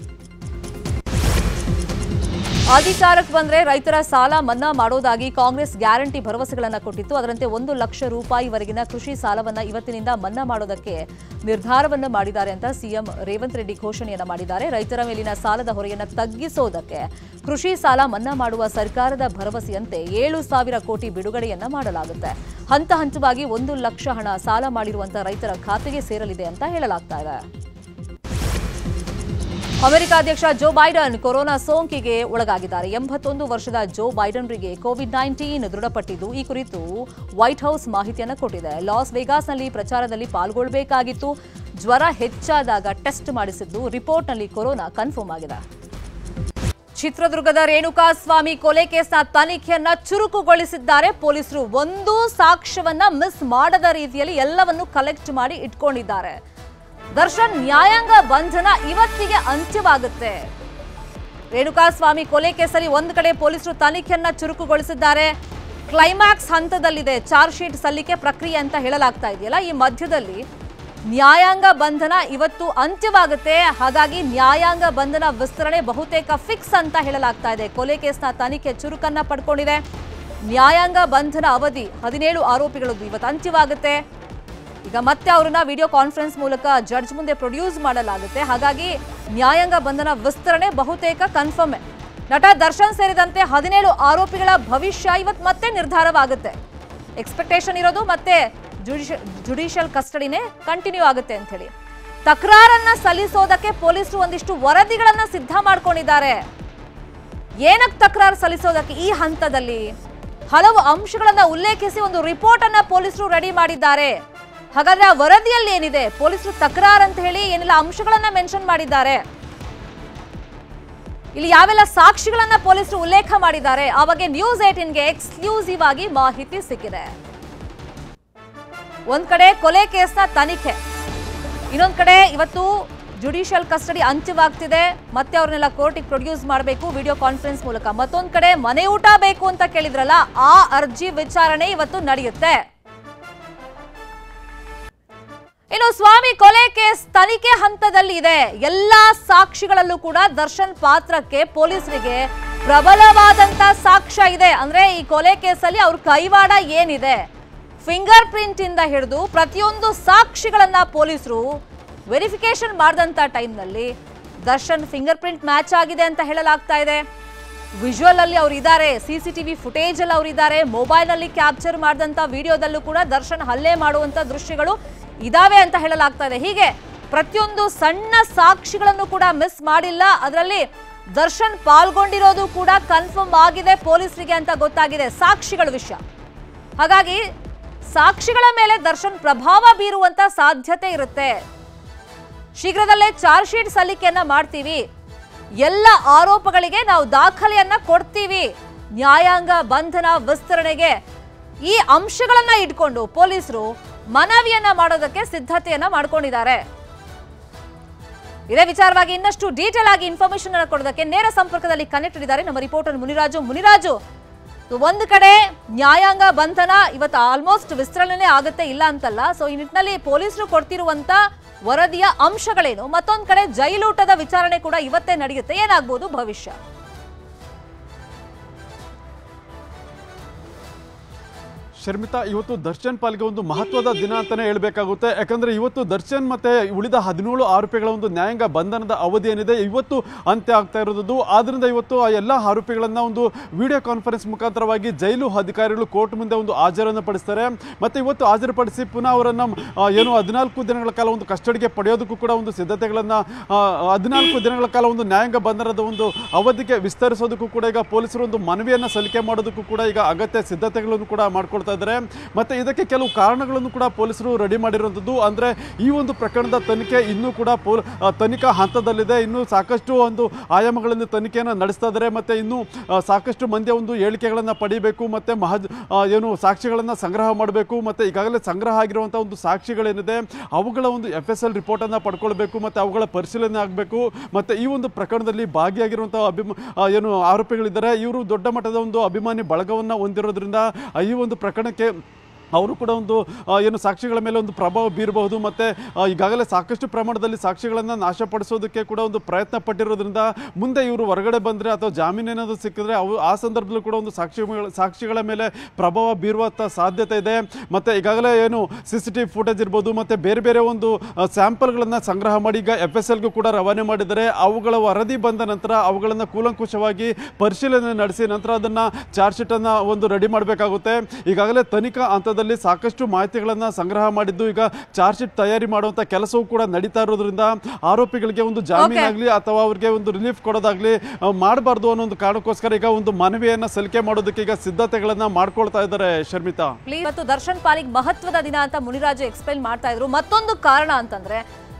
ಅಧಿಕಾರಕ್ಕೆ ಬಂದ್ರೆ ರೈತರ ಸಾಲ ಮನ್ನಾ ಮಾಡೋದಾಗಿ ಕಾಂಗ್ರೆಸ್ ಗ್ಯಾರಂಟಿ ಭರವಸೆಗಳನ್ನು ಕೊಟ್ಟಿತ್ತು. ಅದರಂತೆ ಒಂದು ಲಕ್ಷ ರೂಪಾಯಿವರೆಗಿನ ಕೃಷಿ ಸಾಲವನ್ನ ಇವತ್ತಿನಿಂದ ಮನ್ನಾ ಮಾಡೋದಕ್ಕೆ ನಿರ್ಧಾರವನ್ನ ಮಾಡಿದ್ದಾರೆ ಅಂತ ಸಿಎಂ ರೇವಂತ್ ರೆಡ್ಡಿ ಘೋಷಣೆಯನ್ನ ಮಾಡಿದ್ದಾರೆ. ರೈತರ ಮೇಲಿನ ಸಾಲದ ಹೊರೆಯನ್ನು ತಗ್ಗಿಸೋದಕ್ಕೆ ಕೃಷಿ ಸಾಲ ಮನ್ನಾ ಮಾಡುವ ಸರ್ಕಾರದ ಭರವಸೆಯಂತೆ ಏಳು ಸಾವಿರ ಕೋಟಿ ಬಿಡುಗಡೆಯನ್ನ ಮಾಡಲಾಗುತ್ತೆ. ಹಂತ ಹಂತವಾಗಿ ಒಂದು ಲಕ್ಷ ಹಣ ಸಾಲ ಮಾಡಿರುವಂತಹ ರೈತರ ಖಾತೆಗೆ ಸೇರಲಿದೆ ಅಂತ ಹೇಳಲಾಗ್ತಾ ಇದೆ. ಅಮೆರಿಕ ಅಧ್ಯಕ್ಷ ಜೋ ಬೈಡನ್ ಕೊರೋನಾ ಸೋಂಕಿಗೆ ಒಳಗಾಗಿದ್ದಾರೆ. ಎಂಬತ್ತೊಂದು ವರ್ಷದ ಜೋ ಬೈಡನ್ರಿಗೆ ಕೋವಿಡ್ ನೈನ್ಟೀನ್ ದೃಢಪಟ್ಟಿದ್ದು, ಈ ಕುರಿತು ವೈಟ್ ಹೌಸ್ ಮಾಹಿತಿಯನ್ನು ಕೊಟ್ಟಿದೆ. ಲಾಸ್ ವೇಗಾಸ್ನಲ್ಲಿ ಪ್ರಚಾರದಲ್ಲಿ ಪಾಲ್ಗೊಳ್ಳಬೇಕಾಗಿತ್ತು. ಜ್ವರ ಹೆಚ್ಚಾದಾಗ ಟೆಸ್ಟ್ ಮಾಡಿಸಿದ್ದು ರಿಪೋರ್ಟ್ನಲ್ಲಿ ಕೊರೋನಾ ಕನ್ಫರ್ಮ್ ಆಗಿದೆ. ಚಿತ್ರದುರ್ಗದ ರೇಣುಕಾ ಸ್ವಾಮಿ ಕೊಲೆ ಕೇಸ್ನ ತನಿಖೆಯನ್ನ ಚುರುಕುಗೊಳಿಸಿದ್ದಾರೆ ಪೊಲೀಸರು. ಒಂದು ಸಾಕ್ಷ್ಯವನ್ನ ಮಿಸ್ ಮಾಡದ ರೀತಿಯಲ್ಲಿ ಎಲ್ಲವನ್ನು ಕಲೆಕ್ಟ್ ಮಾಡಿ ಇಟ್ಕೊಂಡಿದ್ದಾರೆ. ದರ್ಶನ್ ನ್ಯಾಯಾಂಗ ಬಂಧನ ಇವತ್ತಿಗೆ ಅಂತ್ಯವಾಗುತ್ತೆ. ರೇಣುಕಾ ಸ್ವಾಮಿ ಕೊಲೆ ಕೇಸಲ್ಲಿ ಒಂದು ಕಡೆ ಪೊಲೀಸರು ತನಿಖೆಯನ್ನ ಚುರುಕುಗೊಳಿಸಿದ್ದಾರೆ. ಕ್ಲೈಮ್ಯಾಕ್ಸ್ ಹಂತದಲ್ಲಿದೆ ಚಾರ್ಜ್ ಶೀಟ್ ಸಲ್ಲಿಕೆ ಪ್ರಕ್ರಿಯೆ ಅಂತ ಹೇಳಲಾಗ್ತಾ ಇದೆಯಲ್ಲ, ಈ ಮಧ್ಯದಲ್ಲಿ ನ್ಯಾಯಾಂಗ ಬಂಧನ ಇವತ್ತು ಅಂತ್ಯವಾಗುತ್ತೆ. ಹಾಗಾಗಿ ನ್ಯಾಯಾಂಗ ಬಂಧನ ವಿಸ್ತರಣೆ ಬಹುತೇಕ ಫಿಕ್ಸ್ ಅಂತ ಹೇಳಲಾಗ್ತಾ ಇದೆ. ಕೊಲೆ ಕೇಸ್ನ ತನಿಖೆ ಚುರುಕನ್ನ ಪಡ್ಕೊಂಡಿದೆ. ನ್ಯಾಯಾಂಗ ಬಂಧನ ಅವಧಿ ಹದಿನೇಳು ಆರೋಪಿಗಳದ್ದು ಇವತ್ತು ಅಂತ್ಯವಾಗುತ್ತೆ. ಈಗ ಮತ್ತೆ ಅವರನ್ನ ವಿಡಿಯೋ ಕಾನ್ಫರೆನ್ಸ್ ಮೂಲಕ ಜಡ್ಜ್ ಮುಂದೆ ಪ್ರೊಡ್ಯೂಸ್ ಮಾಡಲಾಗುತ್ತೆ. ಹಾಗಾಗಿ ನ್ಯಾಯಾಂಗ ಬಂಧನ ವಿಸ್ತರಣೆ ಬಹುತೇಕ ಕನ್ಫರ್ಮ್. ನಟ ದರ್ಶನ್ ಸೇರಿದಂತೆ ಹದಿನೇಳು ಆರೋಪಿಗಳ ಭವಿಷ್ಯ ಇವತ್ತು ಮತ್ತೆ ನಿರ್ಧಾರವಾಗುತ್ತೆ. ಎಕ್ಸ್ಪೆಕ್ಟೇಷನ್ ಇರೋದು ಮತ್ತೆ ಜುಡಿಷಿಯಲ್ ಕಸ್ಟಡಿನೇ ಕಂಟಿನ್ಯೂ ಆಗುತ್ತೆ ಅಂತ ಹೇಳಿ. ತಕರಾರನ್ನ ಸಲ್ಲಿಸೋದಕ್ಕೆ ಪೊಲೀಸರು ಒಂದಿಷ್ಟು ವರದಿಗಳನ್ನ ಸಿದ್ಧ ಮಾಡ್ಕೊಂಡಿದ್ದಾರೆ. ಏನಕ್ಕೆ ತಕರಾರು ಸಲ್ಲಿಸೋದಕ್ಕೆ ಈ ಹಂತದಲ್ಲಿ ಹಲವು ಅಂಶಗಳನ್ನ ಉಲ್ಲೇಖಿಸಿ ಒಂದು ರಿಪೋರ್ಟ್ ಅನ್ನ ಪೊಲೀಸರು ರೆಡಿ ಮಾಡಿದ್ದಾರೆ. ಹಾಗಾದ್ರೆ ಆ ವರದಿಯಲ್ಲಿ ಏನಿದೆ, ಪೊಲೀಸರು ತಕರಾರು ಅಂತ ಹೇಳಿ ಏನೆಲ್ಲ ಅಂಶಗಳನ್ನ ಮೆನ್ಷನ್ ಮಾಡಿದ್ದಾರೆ, ಇಲ್ಲಿ ಯಾವೆಲ್ಲ ಸಾಕ್ಷಿಗಳನ್ನ ಪೊಲೀಸರು ಉಲ್ಲೇಖ ಮಾಡಿದ್ದಾರೆ, ಆ ಬಗ್ಗೆ ನ್ಯೂಸ್ ಏಟೀನ್ಗೆ ಎಕ್ಸ್ಕ್ಲೂಸಿವ್ ಆಗಿ ಮಾಹಿತಿ ಸಿಕ್ಕಿದೆ. ಒಂದ್ ಕಡೆ ಕೊಲೆ ಕೇಸ್ನ ತನಿಖೆ, ಇನ್ನೊಂದ್ ಕಡೆ ಇವತ್ತು ಜುಡಿಷಿಯಲ್ ಕಸ್ಟಡಿ ಅಂತ್ಯವಾಗ್ತಿದೆ. ಮತ್ತೆ ಅವ್ರನ್ನೆಲ್ಲ ಕೋರ್ಟಿಗೆ ಪ್ರೊಡ್ಯೂಸ್ ಮಾಡಬೇಕು ವಿಡಿಯೋ ಕಾನ್ಫರೆನ್ಸ್ ಮೂಲಕ. ಮತ್ತೊಂದ್ ಕಡೆ ಮನೆ ಊಟ ಬೇಕು ಅಂತ ಕೇಳಿದ್ರಲ್ಲ, ಆ ಅರ್ಜಿ ವಿಚಾರಣೆ ಇವತ್ತು ನಡೆಯುತ್ತೆ. ಇನ್ನು ಸ್ವಾಮಿ ಕೊಲೆ ಕೇಸ್ ತನಿಖೆ ಹಂತದಲ್ಲಿ ಇದೆ. ಎಲ್ಲಾ ಸಾಕ್ಷಿಗಳಲ್ಲೂ ಕೂಡ ದರ್ಶನ್ ಪಾತ್ರಕ್ಕೆ ಪೊಲೀಸರಿಗೆ ಪ್ರಬಲವಾದಂತ ಸಾಕ್ಷ್ಯ ಇದೆ. ಅಂದ್ರೆ ಈ ಕೊಲೆ ಕೇಸಲ್ಲಿ ಅವ್ರ ಕೈವಾಡ ಏನಿದೆ, ಫಿಂಗರ್ ಪ್ರಿಂಟ್ ಇಂದ ಹಿಡಿದು ಪ್ರತಿಯೊಂದು ಸಾಕ್ಷಿಗಳನ್ನ ಪೊಲೀಸರು ವೆರಿಫಿಕೇಶನ್ ಮಾಡಿದಂತ ಟೈಮ್ನಲ್ಲಿ ದರ್ಶನ್ ಫಿಂಗರ್ ಪ್ರಿಂಟ್ ಮ್ಯಾಚ್ ಆಗಿದೆ ಅಂತ ಹೇಳಲಾಗ್ತಾ ಇದೆ. ವಿಜುವಲ್ ಅಲ್ಲಿ ಅವ್ರು ಇದ್ದಾರೆ, ಸಿಸಿಟಿವಿ ಫುಟೇಜ್ ಅಲ್ಲಿ ಅವ್ರು ಇದ್ದಾರೆ, ಮೊಬೈಲ್ ಅಲ್ಲಿ ಕ್ಯಾಪ್ಚರ್ ಮಾಡಿದಂತ ವಿಡಿಯೋದಲ್ಲೂ ಕೂಡ ದರ್ಶನ್ ಹಲ್ಲೆ ಮಾಡುವಂತ ದೃಶ್ಯಗಳು ಇದಾವೆ ಅಂತ ಹೇಳಲಾಗ್ತಾ ಇದೆ. ಹೀಗೆ ಪ್ರತಿಯೊಂದು ಸಣ್ಣ ಸಾಕ್ಷಿಗಳನ್ನು ಕೂಡ ಮಿಸ್ ಮಾಡಿಲ್ಲ. ಅದರಲ್ಲಿ ದರ್ಶನ್ ಪಾಲ್ಗೊಂಡಿರೋದು ಕೂಡ ಕನ್ಫರ್ಮ್ ಆಗಿದೆ ಪೊಲೀಸರಿಗೆ ಅಂತ ಗೊತ್ತಾಗಿದೆ ಸಾಕ್ಷಿಗಳ ವಿಷಯ. ಹಾಗಾಗಿ ಸಾಕ್ಷಿಗಳ ಮೇಲೆ ದರ್ಶನ್ ಪ್ರಭಾವ ಬೀರುವಂತ ಸಾಧ್ಯತೆ ಇರುತ್ತೆ. ಶೀಘ್ರದಲ್ಲೇ ಚಾರ್ಜ್ ಶೀಟ್ ಸಲ್ಲಿಕೆಯನ್ನ ಮಾಡ್ತೀವಿ, ಎಲ್ಲ ಆರೋಪಗಳಿಗೆ ನಾವು ದಾಖಲೆಯನ್ನ ಕೊಡ್ತೀವಿ. ನ್ಯಾಯಾಂಗ ಬಂಧನ ವಿಸ್ತರಣೆಗೆ ಈ ಅಂಶಗಳನ್ನ ಇಟ್ಕೊಂಡು ಪೊಲೀಸರು ಮನವಿಯನ್ನ ಮಾಡೋದಕ್ಕೆ ಸಿದ್ಧತೆಯನ್ನ ಮಾಡ್ಕೊಂಡಿದ್ದಾರೆ. ಇದೇ ವಿಚಾರವಾಗಿ ಇನ್ನಷ್ಟು ಡೀಟೇಲ್ ಆಗಿ ಇನ್ಫಾರ್ಮೇಶನ್ ಅನ್ನು ಕೊಡೋದಕ್ಕೆ ನೇರ ಸಂಪರ್ಕದಲ್ಲಿ ಕನೆಕ್ಟ್ ಇದ್ದಾರೆ ನಮ್ಮ ರಿಪೋರ್ಟರ್ ಮುನಿರಾಜು. ಮುನಿರಾಜು, ಒಂದು ಕಡೆ ನ್ಯಾಯಾಂಗ ಬಂಧನ ಇವತ್ತು ಆಲ್ಮೋಸ್ಟ್ ವಿಸ್ತರಣೆ ಆಗುತ್ತೆ, ಇಲ್ಲ ಅಂತಲ್ಲ. ಸೊ ಈ ನಿಟ್ಟಿನಲ್ಲಿ ಪೊಲೀಸರು ಕೊಡ್ತಿರುವಂತ ವರದಿಯ ಅಂಶಗಳೇನು, ಮತ್ತೊಂದು ಕಡೆ ಜೈಲೂಟದ ವಿಚಾರಣೆ ಕೂಡ ಇವತ್ತೇ ನಡೆಯುತ್ತೆ, ಏನಾಗಬಹುದು ಭವಿಷ್ಯ? ಶರ್ಮಿತಾ, ಇವತ್ತು ದರ್ಶನ್ ಪಾಲ್ಗೆ ಒಂದು ಮಹತ್ವದ ದಿನ ಅಂತಾನೆ ಹೇಳಬೇಕಾಗುತ್ತೆ. ಯಾಕಂದ್ರೆ ಇವತ್ತು ದರ್ಶನ್ ಮತ್ತೆ ಉಳಿದ ಹದಿನೇಳು ಆರೋಪಿಗಳ ಒಂದು ನ್ಯಾಯಾಂಗ ಬಂಧನದ ಅವಧಿ ಏನಿದೆ ಇವತ್ತು ಅಂತ್ಯ ಆಗ್ತಾ ಇರೋದು. ಆದ್ರಿಂದ ಇವತ್ತು ಆ ಎಲ್ಲ ಆರೋಪಿಗಳನ್ನ ಒಂದು ವಿಡಿಯೋ ಕಾನ್ಫರೆನ್ಸ್ ಮುಖಾಂತರವಾಗಿ ಜೈಲು ಅಧಿಕಾರಿಗಳು ಕೋರ್ಟ್ ಮುಂದೆ ಒಂದು ಹಾಜರನ್ನು ಪಡಿಸ್ತಾರೆ. ಮತ್ತೆ ಇವತ್ತು ಹಾಜರುಪಡಿಸಿ ಪುನಃ ಅವರನ್ನ ಏನು ಹದಿನಾಲ್ಕು ದಿನಗಳ ಕಾಲ ಒಂದು ಕಸ್ಟಡಿಗೆ ಪಡೆಯೋದಕ್ಕೂ ಕೂಡ ಒಂದು ಸಿದ್ಧತೆಗಳನ್ನ ಹದಿನಾಲ್ಕು ದಿನಗಳ ಕಾಲ ಒಂದು ನ್ಯಾಯಾಂಗ ಬಂಧನದ ಒಂದು ಅವಧಿಗೆ ವಿಸ್ತರಿಸೋದಕ್ಕೂ ಕೂಡ ಈಗ ಪೊಲೀಸರು ಒಂದು ಮನವಿಯನ್ನ ಸಲ್ಲಿಕೆ ಮಾಡೋದಕ್ಕೂ ಕೂಡ ಈಗ ಅಗತ್ಯ ಸಿದ್ಧತೆಗಳನ್ನು ಕೂಡ ಮಾಡ್ಕೊಳ್ತಾ ಇದ್ದಾರೆ. ಮತ್ತೆ ಇದಕ್ಕೆ ಕೆಲವು ಕಾರಣಗಳನ್ನು ಕೂಡ ಪೊಲೀಸರು ರೆಡಿ ಮಾಡಿರುವಂಥದ್ದು. ಅಂದ್ರೆ ಈ ಒಂದು ಪ್ರಕರಣದ ತನಿಖೆ ಇನ್ನೂ ಕೂಡ ತನಿಖಾ ಹಂತದಲ್ಲಿದೆ. ಇನ್ನು ಸಾಕಷ್ಟು ಒಂದು ಆಯಾಮಗಳಲ್ಲಿ ತನಿಖೆಯನ್ನು ನಡೆಸ್ತಾ ಇದ್ದಾರೆ. ಮತ್ತೆ ಇನ್ನು ಸಾಕಷ್ಟು ಮಂದಿಯ ಒಂದು ಹೇಳಿಕೆಗಳನ್ನ ಪಡಿಬೇಕು, ಮತ್ತೆ ಮಹಜ್ ಏನು ಸಾಕ್ಷಿಗಳನ್ನ ಸಂಗ್ರಹ ಮಾಡಬೇಕು. ಮತ್ತೆ ಈಗಾಗಲೇ ಸಂಗ್ರಹ ಆಗಿರುವಂತಹ ಒಂದು ಸಾಕ್ಷಿಗಳೇನಿದೆ ಅವುಗಳ ಒಂದು ಎಫ್ ಎಸ್ ಎಲ್ ರಿಪೋರ್ಟ್ ಅನ್ನ ಪಡ್ಕೊಳ್ಬೇಕು, ಮತ್ತೆ ಅವುಗಳ ಪರಿಶೀಲನೆ ಆಗಬೇಕು. ಮತ್ತೆ ಈ ಒಂದು ಪ್ರಕರಣದಲ್ಲಿ ಭಾಗಿಯಾಗಿರುವಂತಹ ಅಭಿಮ ಏನು ಆರೋಪಿಗಳಿದ್ದಾರೆ ಇವರು ದೊಡ್ಡ ಮಟ್ಟದ ಒಂದು ಅಭಿಮಾನಿ ಬಳಗವನ್ನ ಹೊಂದಿರೋದ್ರಿಂದ ಈ ಒಂದು ಪ್ರಕರಣಕ್ಕೆ ಅವರು ಕೂಡ ಒಂದು ಏನು ಸಾಕ್ಷಿಗಳ ಮೇಲೆ ಒಂದು ಪ್ರಭಾವ ಬೀರಬಹುದು. ಮತ್ತು ಈಗಾಗಲೇ ಸಾಕಷ್ಟು ಪ್ರಮಾಣದಲ್ಲಿ ಸಾಕ್ಷಿಗಳನ್ನು ನಾಶಪಡಿಸೋದಕ್ಕೆ ಕೂಡ ಒಂದು ಪ್ರಯತ್ನ ಪಟ್ಟಿರೋದ್ರಿಂದ ಮುಂದೆ ಇವರು ಹೊರಗಡೆ ಬಂದರೆ ಅಥವಾ ಜಾಮೀನು ಏನಾದರೂ ಸಿಕ್ಕಿದ್ರೆ ಅವು ಆ ಸಂದರ್ಭದಲ್ಲೂ ಕೂಡ ಒಂದು ಸಾಕ್ಷಿಗಳ ಸಾಕ್ಷಿಗಳ ಮೇಲೆ ಪ್ರಭಾವ ಬೀರುವಂಥ ಸಾಧ್ಯತೆ ಇದೆ. ಮತ್ತು ಈಗಾಗಲೇ ಏನು C C T V footage ಇರ್ಬೋದು, ಮತ್ತು ಬೇರೆ ಬೇರೆ ಒಂದು ಸ್ಯಾಂಪಲ್ಗಳನ್ನು ಸಂಗ್ರಹ ಮಾಡಿ ಈಗ ಎಫ್ ಎಸ್ ಎಲ್ಗೂ ಕೂಡ ರವಾನೆ ಮಾಡಿದ್ದಾರೆ. ಅವುಗಳ ವರದಿ ಬಂದ ನಂತರ ಅವುಗಳನ್ನು ಕೂಲಂಕುಷವಾಗಿ ಪರಿಶೀಲನೆ ನಡೆಸಿ ನಂತರ ಅದನ್ನು ಚಾರ್ಜ್ ಶೀಟನ್ನು ಒಂದು ರೆಡಿ ಮಾಡಬೇಕಾಗುತ್ತೆ. ಈಗಾಗಲೇ ತನಿಖಾ ಹಂತದಲ್ಲಿ ಸಾಕಷ್ಟು ಮಾಹಿತಿಗಳನ್ನು ಸಂಗ್ರಹ ಮಾಡಿದ್ದು ಈಗ ಚಾರ್ಜ್ ಶೀಟ್ ತಯಾರಿ ಮಾಡುವಂತ ಕೆಲಸವೂ ಕೂಡ ನಡೀತಾ ಇರೋದ್ರಿಂದ ಆರೋಪಿಗಳಿಗೆ ಒಂದು ಜಾಮೀನಾಗ್ಲಿ ಅಥವಾ ಅವರಿಗೆ ಒಂದು ರಿಲೀಫ್ ಕೊಡೋದಾಗ್ಲಿ ಮಾಡಬಾರ್ದು ಅನ್ನೋ ಒಂದು ಕಾರಣಕ್ಕೋಸ್ಕರ ಈಗ ಒಂದು ಮನವಿಯನ್ನ ಸಲ್ಲಿಕೆ ಮಾಡೋದಕ್ಕೆ ಈಗ ಸಿದ್ಧತೆಗಳನ್ನ ಮಾಡ್ಕೊಳ್ತಾ ಇದ್ದಾರೆ. ಶರ್ಮಿತಾ, ಇವತ್ತು ದರ್ಶನ್ ಪಾಲಿಗೆ ಮಹತ್ವದ ದಿನ ಅಂತ ಮುನಿರಾಜು ಎಕ್ಸ್ಪ್ಲೈನ್ ಮಾಡ್ತಾ ಇದ್ರು. ಮತ್ತೊಂದು ಕಾರಣ ಅಂತಂದ್ರೆ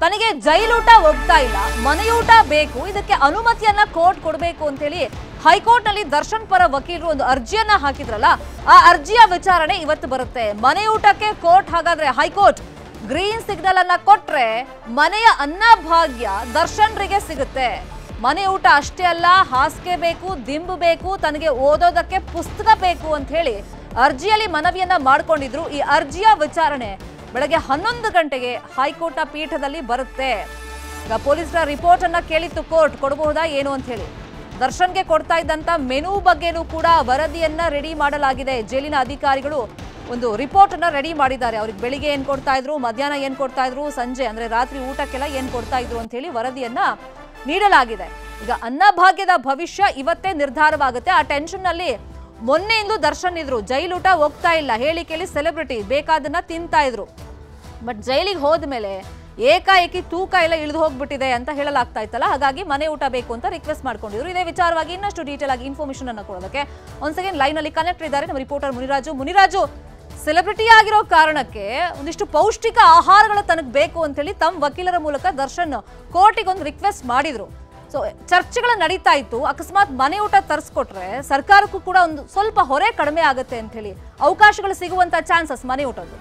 ತನಗೆ ಜೈಲೂಟ ಹೋಗ್ತಾ ಇಲ್ಲ, ಮನೆಯೂಟ ಬೇಕು, ಇದಕ್ಕೆ ಅನುಮತಿಯನ್ನ ಕೋರ್ಟ್ ಕೊಡಬೇಕು ಅಂತ ಹೇಳಿ ಹೈಕೋರ್ಟ್ ನಲ್ಲಿ ದರ್ಶನ್ ಪರ ವಕೀಲರು ಒಂದು ಅರ್ಜಿಯನ್ನ ಹಾಕಿದ್ರಲ್ಲ, ಆ ಅರ್ಜಿಯ ವಿಚಾರಣೆ ಇವತ್ತು ಬರುತ್ತೆ. ಮನೆಯೂಟಕ್ಕೆ ಕೋರ್ಟ್ ಹಾಗಾದ್ರೆ ಹೈಕೋರ್ಟ್ ಗ್ರೀನ್ ಸಿಗ್ನಲ್ ಅನ್ನ ಕೊಟ್ರೆ ಮನೆಯ ಅನ್ನಭಾಗ್ಯ ದರ್ಶನ್ರಿಗೆ ಸಿಗುತ್ತೆ. ಮನೆ ಊಟ ಅಷ್ಟೇ ಅಲ್ಲ, ಹಾಸಿಗೆ ಬೇಕು, ದಿಂಬು ಬೇಕು, ತನಗೆ ಓದೋದಕ್ಕೆ ಪುಸ್ತಕ ಬೇಕು ಅಂತ ಹೇಳಿ ಅರ್ಜಿಯಲ್ಲಿ ಮನವಿಯನ್ನ ಮಾಡ್ಕೊಂಡಿದ್ರು. ಈ ಅರ್ಜಿಯ ವಿಚಾರಣೆ ಬೆಳಗ್ಗೆ ಹನ್ನೊಂದು ಗಂಟೆಗೆ ಹೈಕೋರ್ಟ್ ಪೀಠದಲ್ಲಿ ಬರುತ್ತೆ. ಈಗ ಪೊಲೀಸರ ರಿಪೋರ್ಟ್ ಅನ್ನ ಕೇಳಿತ್ತು ಕೋರ್ಟ್, ಕೊಡಬಹುದಾ ಏನು ಅಂತ ಹೇಳಿ. ದರ್ಶನ್ಗೆ ಕೊಡ್ತಾ ಇದ್ದಂತ ಮೆನು ಬಗ್ಗೆನೂ ಕೂಡ ವರದಿಯನ್ನ ರೆಡಿ ಮಾಡಲಾಗಿದೆ. ಜೈಲಿನ ಅಧಿಕಾರಿಗಳು ಒಂದು ರಿಪೋರ್ಟ್ ಅನ್ನ ರೆಡಿ ಮಾಡಿದ್ದಾರೆ. ಅವ್ರಿಗೆ ಬೆಳಿಗ್ಗೆ ಏನ್ ಕೊಡ್ತಾ ಇದ್ರು, ಮಧ್ಯಾಹ್ನ ಏನ್ ಕೊಡ್ತಾ ಇದ್ರು, ಸಂಜೆ ಅಂದ್ರೆ ರಾತ್ರಿ ಊಟಕ್ಕೆಲ್ಲ ಏನ್ ಕೊಡ್ತಾ ಇದ್ರು ಅಂತ ಹೇಳಿ ವರದಿಯನ್ನ ನೀಡಲಾಗಿದೆ. ಈಗ ಅನ್ನಭಾಗ್ಯದ ಭವಿಷ್ಯ ಇವತ್ತೇ ನಿರ್ಧಾರವಾಗುತ್ತೆ. ಆ ಟೆನ್ಷನ್ ನಲ್ಲಿ ಮೊನ್ನೆಯಿಂದ ದರ್ಶನ್ ಇದ್ರು, ಜೈಲೂಟ ಹೋಗ್ತಾ ಇಲ್ಲ, ಹೇಳಿ ಕೇಳಿ ಸೆಲೆಬ್ರಿಟಿ ಬೇಕಾದನ್ನ ತಿಂತಾ ಇದ್ರು. ಬಟ್ ಜೈಲಿಗೆ ಹೋದ್ಮೇಲೆ ಏಕಾಏಕಿ ತೂಕ ಎಲ್ಲ ಇಳಿದು ಹೋಗ್ಬಿಟ್ಟಿದೆ ಅಂತ ಹೇಳಲಾಗ್ತಾ ಇತ್ತಲ್ಲ, ಹಾಗಾಗಿ ಮನೆ ಊಟ ಬೇಕು ಅಂತ ರಿಕ್ವೆಸ್ಟ್ ಮಾಡ್ಕೊಂಡಿದ್ರು. ಇದೇ ವಿಚಾರವಾಗಿ ಇನ್ನಷ್ಟು ಡೀಟೇಲ್ ಆಗಿ ಇನ್ಫಾರ್ಮೇಶನ್ ಅನ್ನ ಕೊಡೋದಕ್ಕೆ ಒಂದ್ ಸೆಕೆಂಡ್ ಲೈನ್ ಅಲ್ಲಿ ಕನೆಕ್ಟ್ ಇದ್ದಾರೆ ನಮ್ಮ ರಿಪೋರ್ಟರ್ ಮುನಿರಾಜು. ಮುನಿರಾಜು, ಸೆಲೆಬ್ರಿಟಿ ಆಗಿರೋ ಕಾರಣಕ್ಕೆ ಒಂದಿಷ್ಟು ಪೌಷ್ಟಿಕ ಆಹಾರಗಳು ತನಗೆ ಬೇಕು ಅಂತ ಹೇಳಿ ತಮ್ಮ ವಕೀಲರ ಮೂಲಕ ದರ್ಶನ್ ಕೋರ್ಟಿಗೆ ಒಂದು ರಿಕ್ವೆಸ್ಟ್ ಮಾಡಿದ್ರು. ಸೊ ಚರ್ಚೆಗಳು ನಡೀತಾ ಇತ್ತು. ಅಕಸ್ಮಾತ್ ಮನೆ ಊಟ ತರಿಸ್ಕೊಟ್ರೆ ಸರ್ಕಾರಕ್ಕೂ ಕೂಡ ಒಂದು ಸ್ವಲ್ಪ ಹೊರೆ ಕಡಿಮೆ ಆಗುತ್ತೆ ಅಂತ ಹೇಳಿ ಅವಕಾಶಗಳು ಸಿಗುವಂತ ಚಾನ್ಸಸ್ ಮನೆ ಊಟದ್ದು.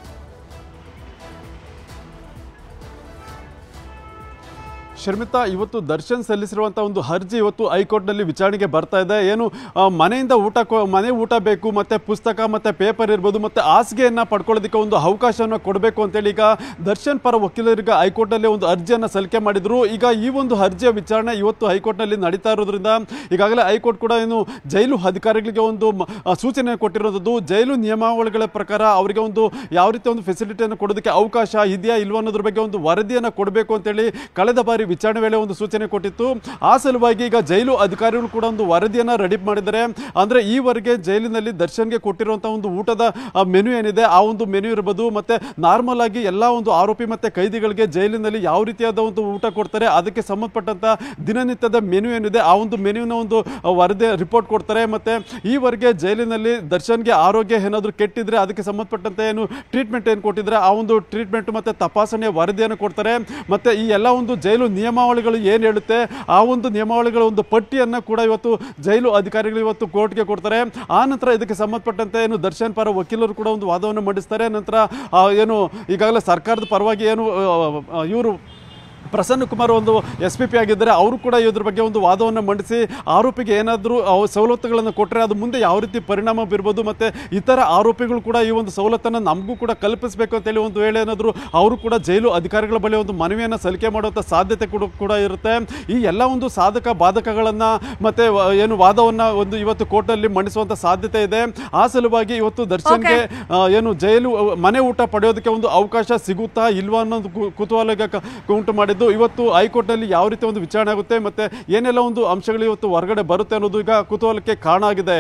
ಶರ್ಮಿತಾ, ಇವತ್ತು ದರ್ಶನ್ ಸಲ್ಲಿಸಿರುವಂಥ ಒಂದು ಅರ್ಜಿ ಇವತ್ತು ಹೈಕೋರ್ಟ್ನಲ್ಲಿ ವಿಚಾರಣೆಗೆ ಬರ್ತಾ ಇದೆ. ಏನು ಮನೆಯಿಂದ ಊಟ ಮನೆ ಊಟ ಬೇಕು, ಮತ್ತು ಪುಸ್ತಕ ಮತ್ತು ಪೇಪರ್ ಇರ್ಬೋದು, ಮತ್ತು ಹಾಸಿಗೆಯನ್ನು ಪಡ್ಕೊಳ್ಳೋದಕ್ಕೆ ಒಂದು ಅವಕಾಶವನ್ನು ಕೊಡಬೇಕು ಅಂತೇಳಿ ಈಗ ದರ್ಶನ್ ಪರ ವಕೀಲರಿಗೆ ಹೈಕೋರ್ಟ್ನಲ್ಲಿ ಒಂದು ಅರ್ಜಿಯನ್ನು ಸಲ್ಲಿಕೆ ಮಾಡಿದರು. ಈಗ ಈ ಒಂದು ಅರ್ಜಿಯ ವಿಚಾರಣೆ ಇವತ್ತು ಹೈಕೋರ್ಟ್ನಲ್ಲಿ ನಡೀತಾ ಇರೋದ್ರಿಂದ ಈಗಾಗಲೇ ಹೈಕೋರ್ಟ್ ಕೂಡ ಏನು ಜೈಲು ಅಧಿಕಾರಿಗಳಿಗೆ ಒಂದು ಸೂಚನೆ ಕೊಟ್ಟಿರೋದು, ಜೈಲು ನಿಯಮಾವಳಿಗಳ ಪ್ರಕಾರ ಅವರಿಗೆ ಒಂದು ಯಾವ ರೀತಿ ಒಂದು ಫೆಸಿಲಿಟಿಯನ್ನು ಕೊಡೋದಕ್ಕೆ ಅವಕಾಶ ಇದೆಯಾ ಇಲ್ವಾ ಅನ್ನೋದ್ರ ಬಗ್ಗೆ ಒಂದು ವರದಿಯನ್ನು ಕೊಡಬೇಕು ಅಂತೇಳಿ ಕಳೆದ ಬಾರಿ ವಿಚಾರಣೆ ವೇಳೆ ಒಂದು ಸೂಚನೆ ಕೊಟ್ಟಿತ್ತು. ಆ ಸಲುವಾಗಿ ಈಗ ಜೈಲು ಅಧಿಕಾರಿಗಳು ಕೂಡ ಒಂದು ವರದಿಯನ್ನ ರೆಡಿ ಮಾಡಿದ್ದಾರೆ. ಅಂದ್ರೆ ಈವರೆಗೆ ಜೈಲಿನಲ್ಲಿ ದರ್ಶನ್ಗೆ ಕೊಟ್ಟಿರುವಂತಹ ಒಂದು ಊಟದ ಮೆನು ಏನಿದೆ, ಆ ಒಂದು ಮೆನು ಇರಬಹುದು, ಮತ್ತೆ ನಾರ್ಮಲ್ ಆಗಿ ಎಲ್ಲಾ ಒಂದು ಆರೋಪಿ ಮತ್ತೆ ಕೈದಿಗಳಿಗೆ ಜೈಲಿನಲ್ಲಿ ಯಾವ ರೀತಿಯಾದ ಒಂದು ಊಟ ಕೊಡ್ತಾರೆ, ಅದಕ್ಕೆ ಸಂಬಂಧಪಟ್ಟಂತ ದಿನನಿತ್ಯದ ಮೆನು ಏನಿದೆ ಆ ಒಂದು ಮೆನುವಿನ ಒಂದು ವರದಿ ರಿಪೋರ್ಟ್ ಕೊಡ್ತಾರೆ. ಮತ್ತೆ ಈವರೆಗೆ ಜೈಲಿನಲ್ಲಿ ದರ್ಶನ್ಗೆ ಆರೋಗ್ಯ ಏನಾದರೂ ಕೆಟ್ಟಿದ್ರೆ ಅದಕ್ಕೆ ಸಂಬಂಧಪಟ್ಟಂತೆ ಏನು ಟ್ರೀಟ್ಮೆಂಟ್ ಏನು ಕೊಟ್ಟಿದ್ರೆ ಆ ಒಂದು ಟ್ರೀಟ್ಮೆಂಟ್ ಮತ್ತೆ ತಪಾಸಣೆಯ ವರದಿಯನ್ನು ಕೊಡ್ತಾರೆ. ಮತ್ತೆ ಈ ಎಲ್ಲ ಒಂದು ಜೈಲು ನಿಯಮಾವಳಿಗಳು ಏನು ಹೇಳುತ್ತೆ ಆ ಒಂದು ನಿಯಮಾವಳಿಗಳ ಒಂದು ಪಟ್ಟಿಯನ್ನು ಕೂಡ ಇವತ್ತು ಜೈಲು ಅಧಿಕಾರಿಗಳು ಇವತ್ತು ಕೋರ್ಟ್ಗೆ ಕೊಡ್ತಾರೆ. ಆ ನಂತರ ಇದಕ್ಕೆ ಸಂಬಂಧಪಟ್ಟಂತೆ ಏನು ದರ್ಶನ್ ಪರ ವಕೀಲರು ಕೂಡ ಒಂದು ವಾದವನ್ನು ಮಂಡಿಸ್ತಾರೆ. ನಂತರ ಏನು ಈಗಾಗಲೇ ಸರ್ಕಾರದ ಪರವಾಗಿ ಏನು ಇವರು ಪ್ರಸನ್ನ ಕುಮಾರ್ ಒಂದು ಎಸ್ ಪಿ ಪಿ ಆಗಿದ್ದರೆ ಅವರು ಕೂಡ ಇದ್ರ ಬಗ್ಗೆ ಒಂದು ವಾದವನ್ನು ಮಂಡಿಸಿ ಆರೋಪಿಗೆ ಏನಾದರೂ ಸವಲತ್ತುಗಳನ್ನು ಕೊಟ್ಟರೆ ಅದು ಮುಂದೆ ಯಾವ ರೀತಿ ಪರಿಣಾಮ ಬೀರ್ಬೋದು, ಮತ್ತು ಇತರ ಆರೋಪಿಗಳು ಕೂಡ ಈ ಒಂದು ಸವಲತ್ತನ್ನು ನಮಗೂ ಕೂಡ ಕಲ್ಪಿಸಬೇಕು ಅಂತೇಳಿ ಒಂದು ವೇಳೆ ಏನಾದರೂ ಅವರು ಕೂಡ ಜೈಲು ಅಧಿಕಾರಿಗಳ ಬಳಿ ಒಂದು ಮನವಿಯನ್ನು ಸಲ್ಲಿಕೆ ಮಾಡುವಂಥ ಸಾಧ್ಯತೆ ಕೂಡ ಕೂಡ ಇರುತ್ತೆ. ಈ ಎಲ್ಲ ಒಂದು ಸಾಧಕ ಬಾಧಕಗಳನ್ನು ಮತ್ತು ಏನು ವಾದವನ್ನು ಒಂದು ಇವತ್ತು ಕೋರ್ಟಲ್ಲಿ ಮಂಡಿಸುವಂಥ ಸಾಧ್ಯತೆ ಇದೆ. ಆ ಸಲುವಾಗಿ ಇವತ್ತು ದರ್ಶನ್ಗೆ ಏನು ಜೈಲು ಮನೆ ಊಟ ಪಡೆಯೋದಕ್ಕೆ ಒಂದು ಅವಕಾಶ ಸಿಗುತ್ತಾ ಇಲ್ವಾ ಅನ್ನೋದು ಕುತೂಹಲ ಉಂಟು ಮಾಡಿದ್ದು. ಇವತ್ತು ಹೈಕೋರ್ಟ್ ನಲ್ಲಿ ಯಾವ ರೀತಿ ಒಂದು ವಿಚಾರಣೆ ಆಗುತ್ತೆ ಮತ್ತೆ ಏನೆಲ್ಲ ಒಂದು ಅಂಶಗಳು ಇವತ್ತು ಹೊರಗಡೆ ಬರುತ್ತೆ ಅನ್ನೋದು ಈಗ ಕುತೂಹಲಕ್ಕೆ ಕಾರಣ ಆಗಿದೆ.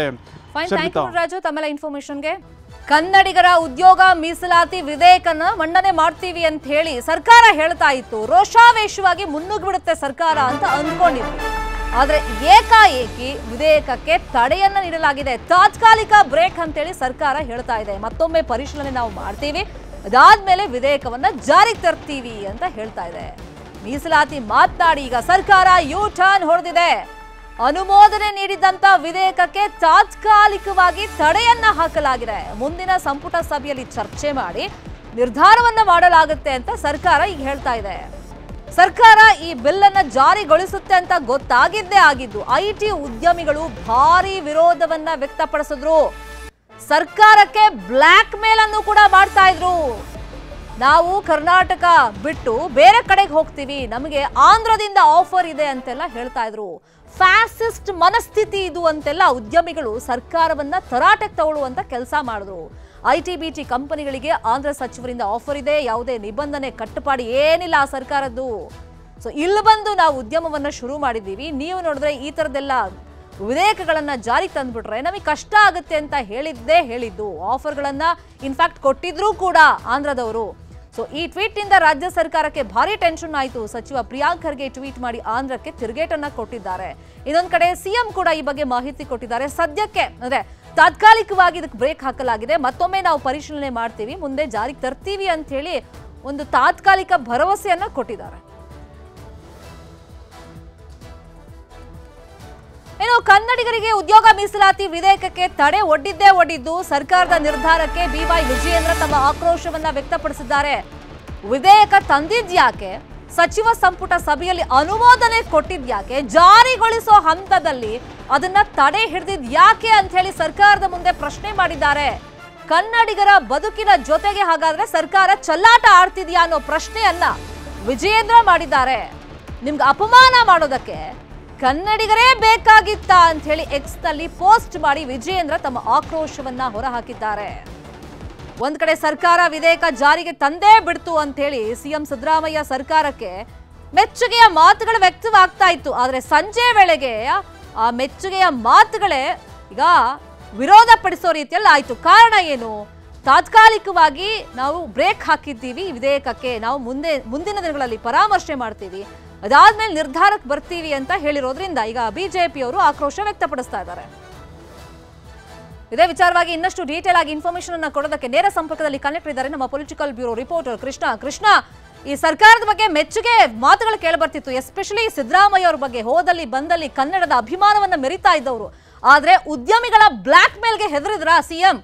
ರಾಜು, ತಮ್ಮೆಲ್ಲ ಇನ್ಫಾರ್ಮೇಶನ್ಗೆ ಕನ್ನಡಿಗರ ಉದ್ಯೋಗ ಮೀಸಲಾತಿ ವಿಧೇಯಕನ ಮಂಡನೆ ಮಾಡ್ತೀವಿ ಅಂತ ಹೇಳಿ ಸರ್ಕಾರ ಹೇಳ್ತಾ ಇತ್ತು. ರೋಷಾವೇಶವಾಗಿ ಮುನ್ನುಗ್ಗಿಬಿಡುತ್ತೆ ಸರ್ಕಾರ ಅಂತ ಅಂದ್ಕೊಂಡಿದ್ವಿ. ಆದ್ರೆ ಏಕಾಏಕಿ ವಿಧೇಯಕಕ್ಕೆ ತಡೆಯನ್ನ ನೀಡಲಾಗಿದೆ. ತಾತ್ಕಾಲಿಕ ಬ್ರೇಕ್ ಅಂತೇಳಿ ಸರ್ಕಾರ ಹೇಳ್ತಾ ಇದೆ. ಮತ್ತೊಮ್ಮೆ ಪರಿಶೀಲನೆ ನಾವು ಮಾಡ್ತೀವಿ, ಅದಾದ್ಮೇಲೆ ವಿಧೇಯಕವನ್ನ ಜಾರಿಗೆ ತರ್ತೀವಿ ಅಂತ ಹೇಳ್ತಾ ಇದೆ. ಮೀಸಲಾತಿ ಮಾತನಾಡಿ ಈಗ ಸರ್ಕಾರ ಯೂ ಟರ್ನ್ ಹೊಡೆದಿದೆ. ಅನುಮೋದನೆ ನೀಡಿದಂತ ವಿಧೇಯಕಕ್ಕೆ ತಾತ್ಕಾಲಿಕವಾಗಿ ತಡೆಯನ್ನ ಹಾಕಲಾಗಿದೆ. ಮುಂದಿನ ಸಂಪುಟ ಸಭೆಯಲ್ಲಿ ಚರ್ಚೆ ಮಾಡಿ ನಿರ್ಧಾರವನ್ನ ಮಾಡಲಾಗುತ್ತೆ ಅಂತ ಸರ್ಕಾರ ಈಗ ಹೇಳ್ತಾ ಇದೆ. ಸರ್ಕಾರ ಈ ಬಿಲ್ ಅನ್ನ ಜಾರಿಗೊಳಿಸುತ್ತೆ ಅಂತ ಗೊತ್ತಾಗಿದ್ದೇ ಆಗಿದ್ದು ಐ ಟಿ ಉದ್ಯಮಿಗಳು ಭಾರಿ ವಿರೋಧವನ್ನ ವ್ಯಕ್ತಪಡಿಸಿದ್ರು. ಸರ್ಕಾರಕ್ಕೆ ಬ್ಲಾಕ್ ಮೇಲ್ ಅನ್ನು ಕೂಡ ಮಾಡ್ತಾ ಇದ್ರು. ನಾವು ಕರ್ನಾಟಕ ಬಿಟ್ಟು ಬೇರೆ ಕಡೆಗೆ ಹೋಗ್ತೀವಿ, ನಮಗೆ ಆಂಧ್ರದಿಂದ ಆಫರ್ ಇದೆ ಅಂತೆಲ್ಲ ಹೇಳ್ತಾ ಇದ್ರು. ಫ್ಯಾಸಿಸ್ಟ್ ಮನಸ್ಥಿತಿ ಇದು ಅಂತೆಲ್ಲ ಉದ್ಯಮಿಗಳು ಸರ್ಕಾರವನ್ನ ತರಾಟೆಗೆ ತಗೊಳ್ಳುವಂತ ಕೆಲಸ ಮಾಡಿದ್ರು. ಐ ಟಿ ಬಿ ಟಿ ಕಂಪನಿಗಳಿಗೆ ಆಂಧ್ರ ಸಚಿವರಿಂದ ಆಫರ್ ಇದೆ, ಯಾವುದೇ ನಿಬಂಧನೆ ಕಟ್ಟುಪಾಡು ಏನಿಲ್ಲ ಆ ಸರ್ಕಾರದ್ದು. ಸೊ ಇಲ್ಲಿ ಬಂದು ನಾವು ಉದ್ಯಮವನ್ನ ಶುರು ಮಾಡಿದ್ದೀವಿ, ನೀವು ನೋಡಿದ್ರೆ ಈ ತರದೆಲ್ಲ ವಿಧೇಯಕಗಳನ್ನ ಜಾರಿಗೆ ತಂದ್ಬಿಟ್ರೆ ನಮಗೆ ಕಷ್ಟ ಆಗುತ್ತೆ ಅಂತ ಹೇಳಿದ್ದೇ ಹೇಳಿದ್ದು. ಆಫರ್ಗಳನ್ನ ಇನ್ಫ್ಯಾಕ್ಟ್ ಕೊಟ್ಟಿದ್ರು ಕೂಡ ಆಂಧ್ರದವರು. ಸೊ ಈ ಟ್ವೀಟ್ ನಿಂದ ರಾಜ್ಯ ಸರ್ಕಾರಕ್ಕೆ ಭಾರಿ ಟೆನ್ಷನ್ ಆಯಿತು. ಸಚಿವ ಪ್ರಿಯಾಂಕ್ ಖರ್ಗೆ ಟ್ವೀಟ್ ಮಾಡಿ ಆಂಧ್ರಕ್ಕೆ ತಿರುಗೇಟನ್ನ ಕೊಟ್ಟಿದ್ದಾರೆ. ಇನ್ನೊಂದ್ ಕಡೆ ಸಿಎಂ ಕೂಡ ಈ ಬಗ್ಗೆ ಮಾಹಿತಿ ಕೊಟ್ಟಿದ್ದಾರೆ. ಸದ್ಯಕ್ಕೆ ಅಂದ್ರೆ ತಾತ್ಕಾಲಿಕವಾಗಿ ಇದಕ್ಕೆ ಬ್ರೇಕ್ ಹಾಕಲಾಗಿದೆ, ಮತ್ತೊಮ್ಮೆ ನಾವು ಪರಿಶೀಲನೆ ಮಾಡ್ತೀವಿ, ಮುಂದೆ ಜಾರಿಗೆ ತರ್ತೀವಿ ಅಂತ ಹೇಳಿ ಒಂದು ತಾತ್ಕಾಲಿಕ ಭರವಸೆಯನ್ನ ಕೊಟ್ಟಿದ್ದಾರೆ. ಇನ್ನು ಕನ್ನಡಿಗರಿಗೆ ಉದ್ಯೋಗ ಮೀಸಲಾತಿ ವಿಧೇಯಕಕ್ಕೆ ತಡೆ ಒಡ್ಡಿದ್ದೇ ಒಡ್ಡಿದ್ದು ಸರ್ಕಾರದ ನಿರ್ಧಾರಕ್ಕೆ ಬಿವೈ ವಿಜಯೇಂದ್ರ ತಮ್ಮ ಆಕ್ರೋಶವನ್ನ ವ್ಯಕ್ತಪಡಿಸಿದ್ದಾರೆ. ವಿಧೇಯಕ ತಂದಿದ್ಯಾಕೆ, ಸಚಿವ ಸಂಪುಟ ಸಭೆಯಲ್ಲಿ ಅನುಮೋದನೆ ಕೊಟ್ಟಿದ್ಯಾಕೆ, ಜಾರಿಗೊಳಿಸೋ ಹಂತದಲ್ಲಿ ಅದನ್ನ ತಡೆ ಹಿಡಿದಿದ್ ಯಾಕೆ ಅಂತ ಹೇಳಿ ಸರ್ಕಾರದ ಮುಂದೆ ಪ್ರಶ್ನೆ ಮಾಡಿದ್ದಾರೆ. ಕನ್ನಡಿಗರ ಬದುಕಿನ ಜೊತೆಗೆ ಹಾಗಾದ್ರೆ ಸರ್ಕಾರ ಚೆಲ್ಲಾಟ ಆಡ್ತಿದ್ಯಾ ಅನ್ನೋ ಪ್ರಶ್ನೆಯನ್ನ ವಿಜಯೇಂದ್ರ ಮಾಡಿದ್ದಾರೆ. ನಿಮ್ಗೆ ಅಪಮಾನ ಮಾಡೋದಕ್ಕೆ ಕನ್ನಡಿಗರೇ ಬೇಕಾಗಿತ್ತ ಅಂತ ಹೇಳಿ ಎಕ್ಸ್ ನಲ್ಲಿ ಪೋಸ್ಟ್ ಮಾಡಿ ವಿಜಯೇಂದ್ರ ತಮ್ಮ ಆಕ್ರೋಶವನ್ನ ಹೊರಹಾಕಿದ್ದಾರೆ. ಒಂದ್ ಕಡೆ ಸರ್ಕಾರ ವಿಧೇಯಕ ಜಾರಿಗೆ ತಂದೇ ಬಿಡ್ತು ಅಂತ ಹೇಳಿ ಸಿಎಂ ಸಿದ್ದರಾಮಯ್ಯ ಸರ್ಕಾರಕ್ಕೆ ಮೆಚ್ಚುಗೆಯ ಮಾತುಗಳು ವ್ಯಕ್ತವಾಗ್ತಾ ಇತ್ತು. ಆದ್ರೆ ಸಂಜೆ ವೇಳೆಗೆ ಆ ಮೆಚ್ಚುಗೆಯ ಮಾತುಗಳೇ ಈಗ ವಿರೋಧ ಪಡಿಸೋ ರೀತಿಯಲ್ಲಿ ಆಯ್ತು. ಕಾರಣ ಏನು? ತಾತ್ಕಾಲಿಕವಾಗಿ ನಾವು ಬ್ರೇಕ್ ಹಾಕಿದ್ದೀವಿ ವಿಧೇಯಕಕ್ಕೆ, ನಾವು ಮುಂದೆ ಮುಂದಿನ ದಿನಗಳಲ್ಲಿ ಪರಾಮರ್ಶೆ ಮಾಡ್ತೀವಿ, ಅದಾದ್ಮೇಲೆ ನಿರ್ಧಾರಕ್ಕೆ ಬರ್ತೀವಿ ಅಂತ ಹೇಳಿರೋದ್ರಿಂದ ಈಗ ಬಿಜೆಪಿಯವರು ಆಕ್ರೋಶ ವ್ಯಕ್ತಪಡಿಸ್ತಾ ಇದ್ದಾರೆ. ಇದೇ ವಿಚಾರವಾಗಿ ಇನ್ನಷ್ಟು ಡೀಟೇಲ್ ಆಗಿ ಇನ್ಫಾರ್ಮೇಶನ್ ಅನ್ನ ಕೊಡೋದಕ್ಕೆ ನೇರ ಸಂಪರ್ಕದಲ್ಲಿ ಕನೆಕ್ಟ್ ಇದ್ದಾರೆ ನಮ್ಮ political bureau reporter Krishna. Krishna, ಈ ಸರ್ಕಾರದ ಬಗ್ಗೆ ಮೆಚ್ಚುಗೆ ಮಾತುಗಳು ಕೇಳಬರ್ತಿತ್ತು, ಎಸ್ಪೆಷಲಿ ಸಿದ್ದರಾಮಯ್ಯ ಅವ್ರ ಬಗ್ಗೆ. ಹೋದಲ್ಲಿ ಬಂದಲ್ಲಿ ಕನ್ನಡದ ಅಭಿಮಾನವನ್ನ ಮೆರಿತಾ ಇದ್ದವರು, ಆದ್ರೆ ಉದ್ಯಮಿಗಳ ಬ್ಲಾಕ್ ಮೇಲ್ಗೆ ಹೆದರಿದ್ರ ಸಿಎಂ?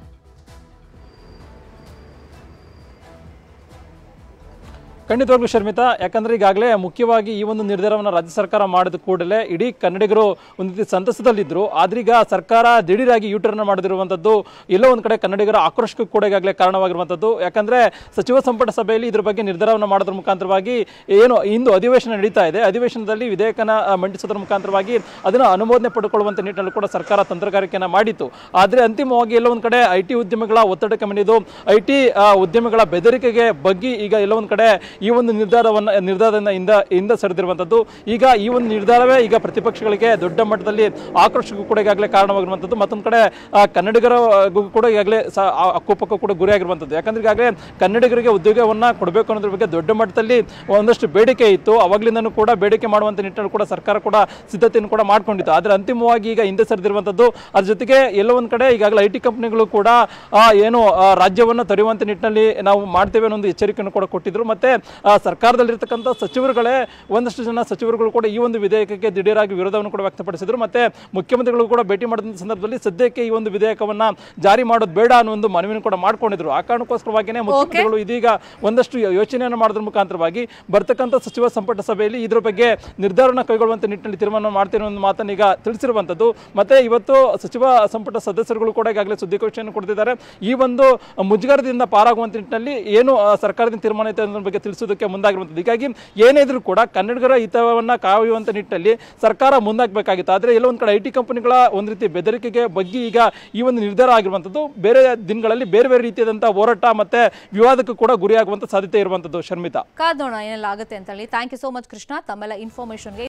ಖಂಡಿತವಾಗ್ಲೂ ಶರ್ಮಿತಾ, ಯಾಕಂದ್ರೆ ಈಗಾಗಲೇ ಮುಖ್ಯವಾಗಿ ಈ ಒಂದು ನಿರ್ಧಾರವನ್ನು ರಾಜ್ಯ ಸರ್ಕಾರ ಮಾಡಿದ ಕೂಡಲೇ ಇಡೀ ಕನ್ನಡಿಗರು ಒಂದು ರೀತಿ ಸಂತಸದಲ್ಲಿದ್ದರು. ಆದ್ರೀಗ ಸರ್ಕಾರ ದಿಢೀರಾಗಿ ಯೂಟರ್ನ್ ಮಾಡದಿರುವಂಥದ್ದು ಎಲ್ಲೋ ಒಂದು ಕಡೆ ಕನ್ನಡಿಗರ ಆಕ್ರೋಶಕ್ಕೂ ಕೂಡ ಈಗಾಗಲೇ ಕಾರಣವಾಗಿರುವಂಥದ್ದು. ಯಾಕಂದ್ರೆ ಸಚಿವ ಸಂಪುಟ ಸಭೆಯಲ್ಲಿ ಇದ್ರ ಬಗ್ಗೆ ನಿರ್ಧಾರವನ್ನು ಮಾಡೋದ್ರ ಮುಖಾಂತರವಾಗಿ ಏನು ಇಂದು ಅಧಿವೇಶನ ನಡೀತಾ ಇದೆ, ಅಧಿವೇಶನದಲ್ಲಿ ವಿಧೇಯಕನ ಮಂಡಿಸೋದ್ರ ಮುಖಾಂತರವಾಗಿ ಅದನ್ನು ಅನುಮೋದನೆ ಪಡೆದುಕೊಳ್ಳುವಂಥ ನಿಟ್ಟಿನಲ್ಲಿ ಕೂಡ ಸರ್ಕಾರ ತಂತ್ರಗಾರಿಕೆಯನ್ನು ಮಾಡಿತ್ತು. ಆದರೆ ಅಂತಿಮವಾಗಿ ಎಲ್ಲೋ ಒಂದು ಕಡೆ ಐ ಟಿ ಉದ್ಯಮಿಗಳ ಒತ್ತಡಕ್ಕೆ ಮಣಿದು ಐ ಟಿ ಉದ್ಯಮಿಗಳ ಬೆದರಿಕೆಗೆ ಬಗ್ಗಿ ಈಗ ಎಲ್ಲೋ ಒಂದು ಕಡೆ ಈ ಒಂದು ನಿರ್ಧಾರವನ್ನು ನಿರ್ಧಾರದಿಂದ ಇಂದ ಇಂದ ಸರಿದಿರುವಂಥದ್ದು. ಈಗ ಈ ಒಂದು ನಿರ್ಧಾರವೇ ಈಗ ಪ್ರತಿಪಕ್ಷಗಳಿಗೆ ದೊಡ್ಡ ಮಟ್ಟದಲ್ಲಿ ಆಕ್ರೋಶಕ್ಕೂ ಕೂಡ ಈಗಾಗಲೇ ಕಾರಣವಾಗಿರುವಂಥದ್ದು. ಮತ್ತೊಂದು ಕಡೆ ಕನ್ನಡಿಗರ ಕೂಡ ಈಗಾಗಲೇ ಆಕೋಪಕ್ಕೂ ಕೂಡ ಗುರಿಯಾಗಿರುವಂಥದ್ದು. ಯಾಕಂದ್ರೆ ಈಗಾಗಲೇ ಕನ್ನಡಿಗರಿಗೆ ಉದ್ಯೋಗವನ್ನ ಕೊಡಬೇಕು ಅನ್ನೋದ್ರ ಬಗ್ಗೆ ದೊಡ್ಡ ಮಟ್ಟದಲ್ಲಿ ಒಂದಷ್ಟು ಬೇಡಿಕೆ ಇತ್ತು. ಅವಾಗಲಿಂದನೂ ಕೂಡ ಬೇಡಿಕೆ ಮಾಡುವಂಥ ನಿಟ್ಟಿನಲ್ಲಿ ಕೂಡ ಸರ್ಕಾರ ಕೂಡ ಸಿದ್ಧತೆಯನ್ನು ಕೂಡ ಮಾಡ್ಕೊಂಡಿತ್ತು. ಆದರೆ ಅಂತಿಮವಾಗಿ ಈಗ ಹಿಂದೆ ಸರಿದಿರುವಂಥದ್ದು. ಅದ್ರ ಜೊತೆಗೆ ಎಲ್ಲೋ ಒಂದು ಕಡೆ ಈಗಾಗಲೇ ಐ ಟಿ ಕಂಪನಿಗಳು ಕೂಡ ಏನು ರಾಜ್ಯವನ್ನು ತೊರೆಯುವಂಥ ನಿಟ್ಟಿನಲ್ಲಿ ನಾವು ಮಾಡ್ತೇವೆ ಅನ್ನೋ ಒಂದು ಎಚ್ಚರಿಕೆಯನ್ನು ಕೂಡ ಕೊಟ್ಟಿದ್ರು. ಮತ್ತೆ ಸರ್ಕಾರದಲ್ಲಿರ್ತಕ್ಕಂಥ ಸಚಿವರುಗಳೇ ಒಂದಷ್ಟು ಜನ ಸಚಿವರುಗಳು ಕೂಡ ಈ ಒಂದು ವಿಧೇಯಕಕ್ಕೆ ದಿಢೀರಾಗಿ ವಿರೋಧವನ್ನು ಕೂಡ ವ್ಯಕ್ತಪಡಿಸಿದ್ರು. ಮತ್ತೆ ಮುಖ್ಯಮಂತ್ರಿಗಳು ಕೂಡ ಭೇಟಿ ಮಾಡಿದ ಸಂದರ್ಭದಲ್ಲಿ ಸದ್ಯಕ್ಕೆ ಈ ಒಂದು ವಿಧೇಯಕವನ್ನ ಜಾರಿ ಮಾಡೋದು ಬೇಡ ಅನ್ನೋ ಒಂದು ಮನವಿಯನ್ನು ಕೂಡ ಮಾಡ್ಕೊಂಡಿದ್ರು. ಆ ಕಾರಣಕ್ಕೋಸ್ಕರವಾಗಿಯೇ ಮುಖ್ಯಮಂತ್ರಿಗಳು ಇದೀಗ ಒಂದಷ್ಟು ಯೋಚನೆಯನ್ನು ಮಾಡೋದ್ರ ಮುಖಾಂತರವಾಗಿ ಬರ್ತಕ್ಕಂಥ ಸಚಿವ ಸಂಪುಟ ಸಭೆಯಲ್ಲಿ ಇದ್ರ ಬಗ್ಗೆ ನಿರ್ಧಾರವನ್ನು ಕೈಗೊಳ್ಳುವಂತ ನಿಟ್ಟಿನಲ್ಲಿ ತೀರ್ಮಾನ ಮಾಡ್ತೇನೆ ಅನ್ನೋ ಮಾತನ್ನು ಈಗ ತಿಳಿಸಿರುವಂತದ್ದು. ಮತ್ತೆ ಇವತ್ತು ಸಚಿವ ಸಂಪುಟ ಸದಸ್ಯರುಗಳು ಕೂಡ ಈಗಾಗಲೇ ಸುದ್ದಿಗೋಷ್ಠಿಯನ್ನು ಕೊಡ್ತಿದ್ದಾರೆ. ಈ ಒಂದು ಮುಜುಗರದಿಂದ ಪಾರಾಗುವಂತ ನಿಟ್ಟಿನಲ್ಲಿ ಏನು ಸರ್ಕಾರದಿಂದ ತೀರ್ಮಾನ ಐತೆ ಅನ್ನೋದ್ರ ಬಗ್ಗೆ ತಿಳಿಸೋದಕ್ಕೆ ಮುಂದಾಗಿರುವಂಥದ್ದು. ಹೀಗಾಗಿ ಏನೇ ಇದ್ರೂ ಕೂಡ ಕನ್ನಡಿಗರ ಹಿತವನ್ನ ಕಾಯುವಂತ ನಿಟ್ಟಿನಲ್ಲಿ ಸರ್ಕಾರ ಮುಂದಾಗಬೇಕಾಗಿತ್ತು. ಆದರೆ ಎಲ್ಲ ಒಂದು ಕಡೆ ಐ ಟಿ ಕಂಪನಿಗಳ ಒಂದು ರೀತಿ ಬೆದರಿಕೆಗೆ ಬಗ್ಗೆ ಈಗ ಈ ಒಂದು ನಿರ್ಧಾರ ಆಗಿರುವಂಥದ್ದು. ಬೇರೆ ದಿನಗಳಲ್ಲಿ ಬೇರೆ ಬೇರೆ ರೀತಿಯಾದಂತಹ ಹೋರಾಟ ಮತ್ತೆ ವಿವಾದಕ್ಕೂ ಕೂಡ ಗುರಿಯಾಗುವಂತ ಸಾಧ್ಯತೆ ಇರುವಂಥದ್ದು. ಶರ್ಮಿತಾ, ಕಾದೋಣ ಏನೆಲ್ಲ ಆಗುತ್ತೆ ಅಂತ ಹೇಳಿ. Thank you so much Krishna ತಮ್ಮೆಲ್ಲ ಇನ್ಫಾರ್ಮೇಶನ್ಗೆ.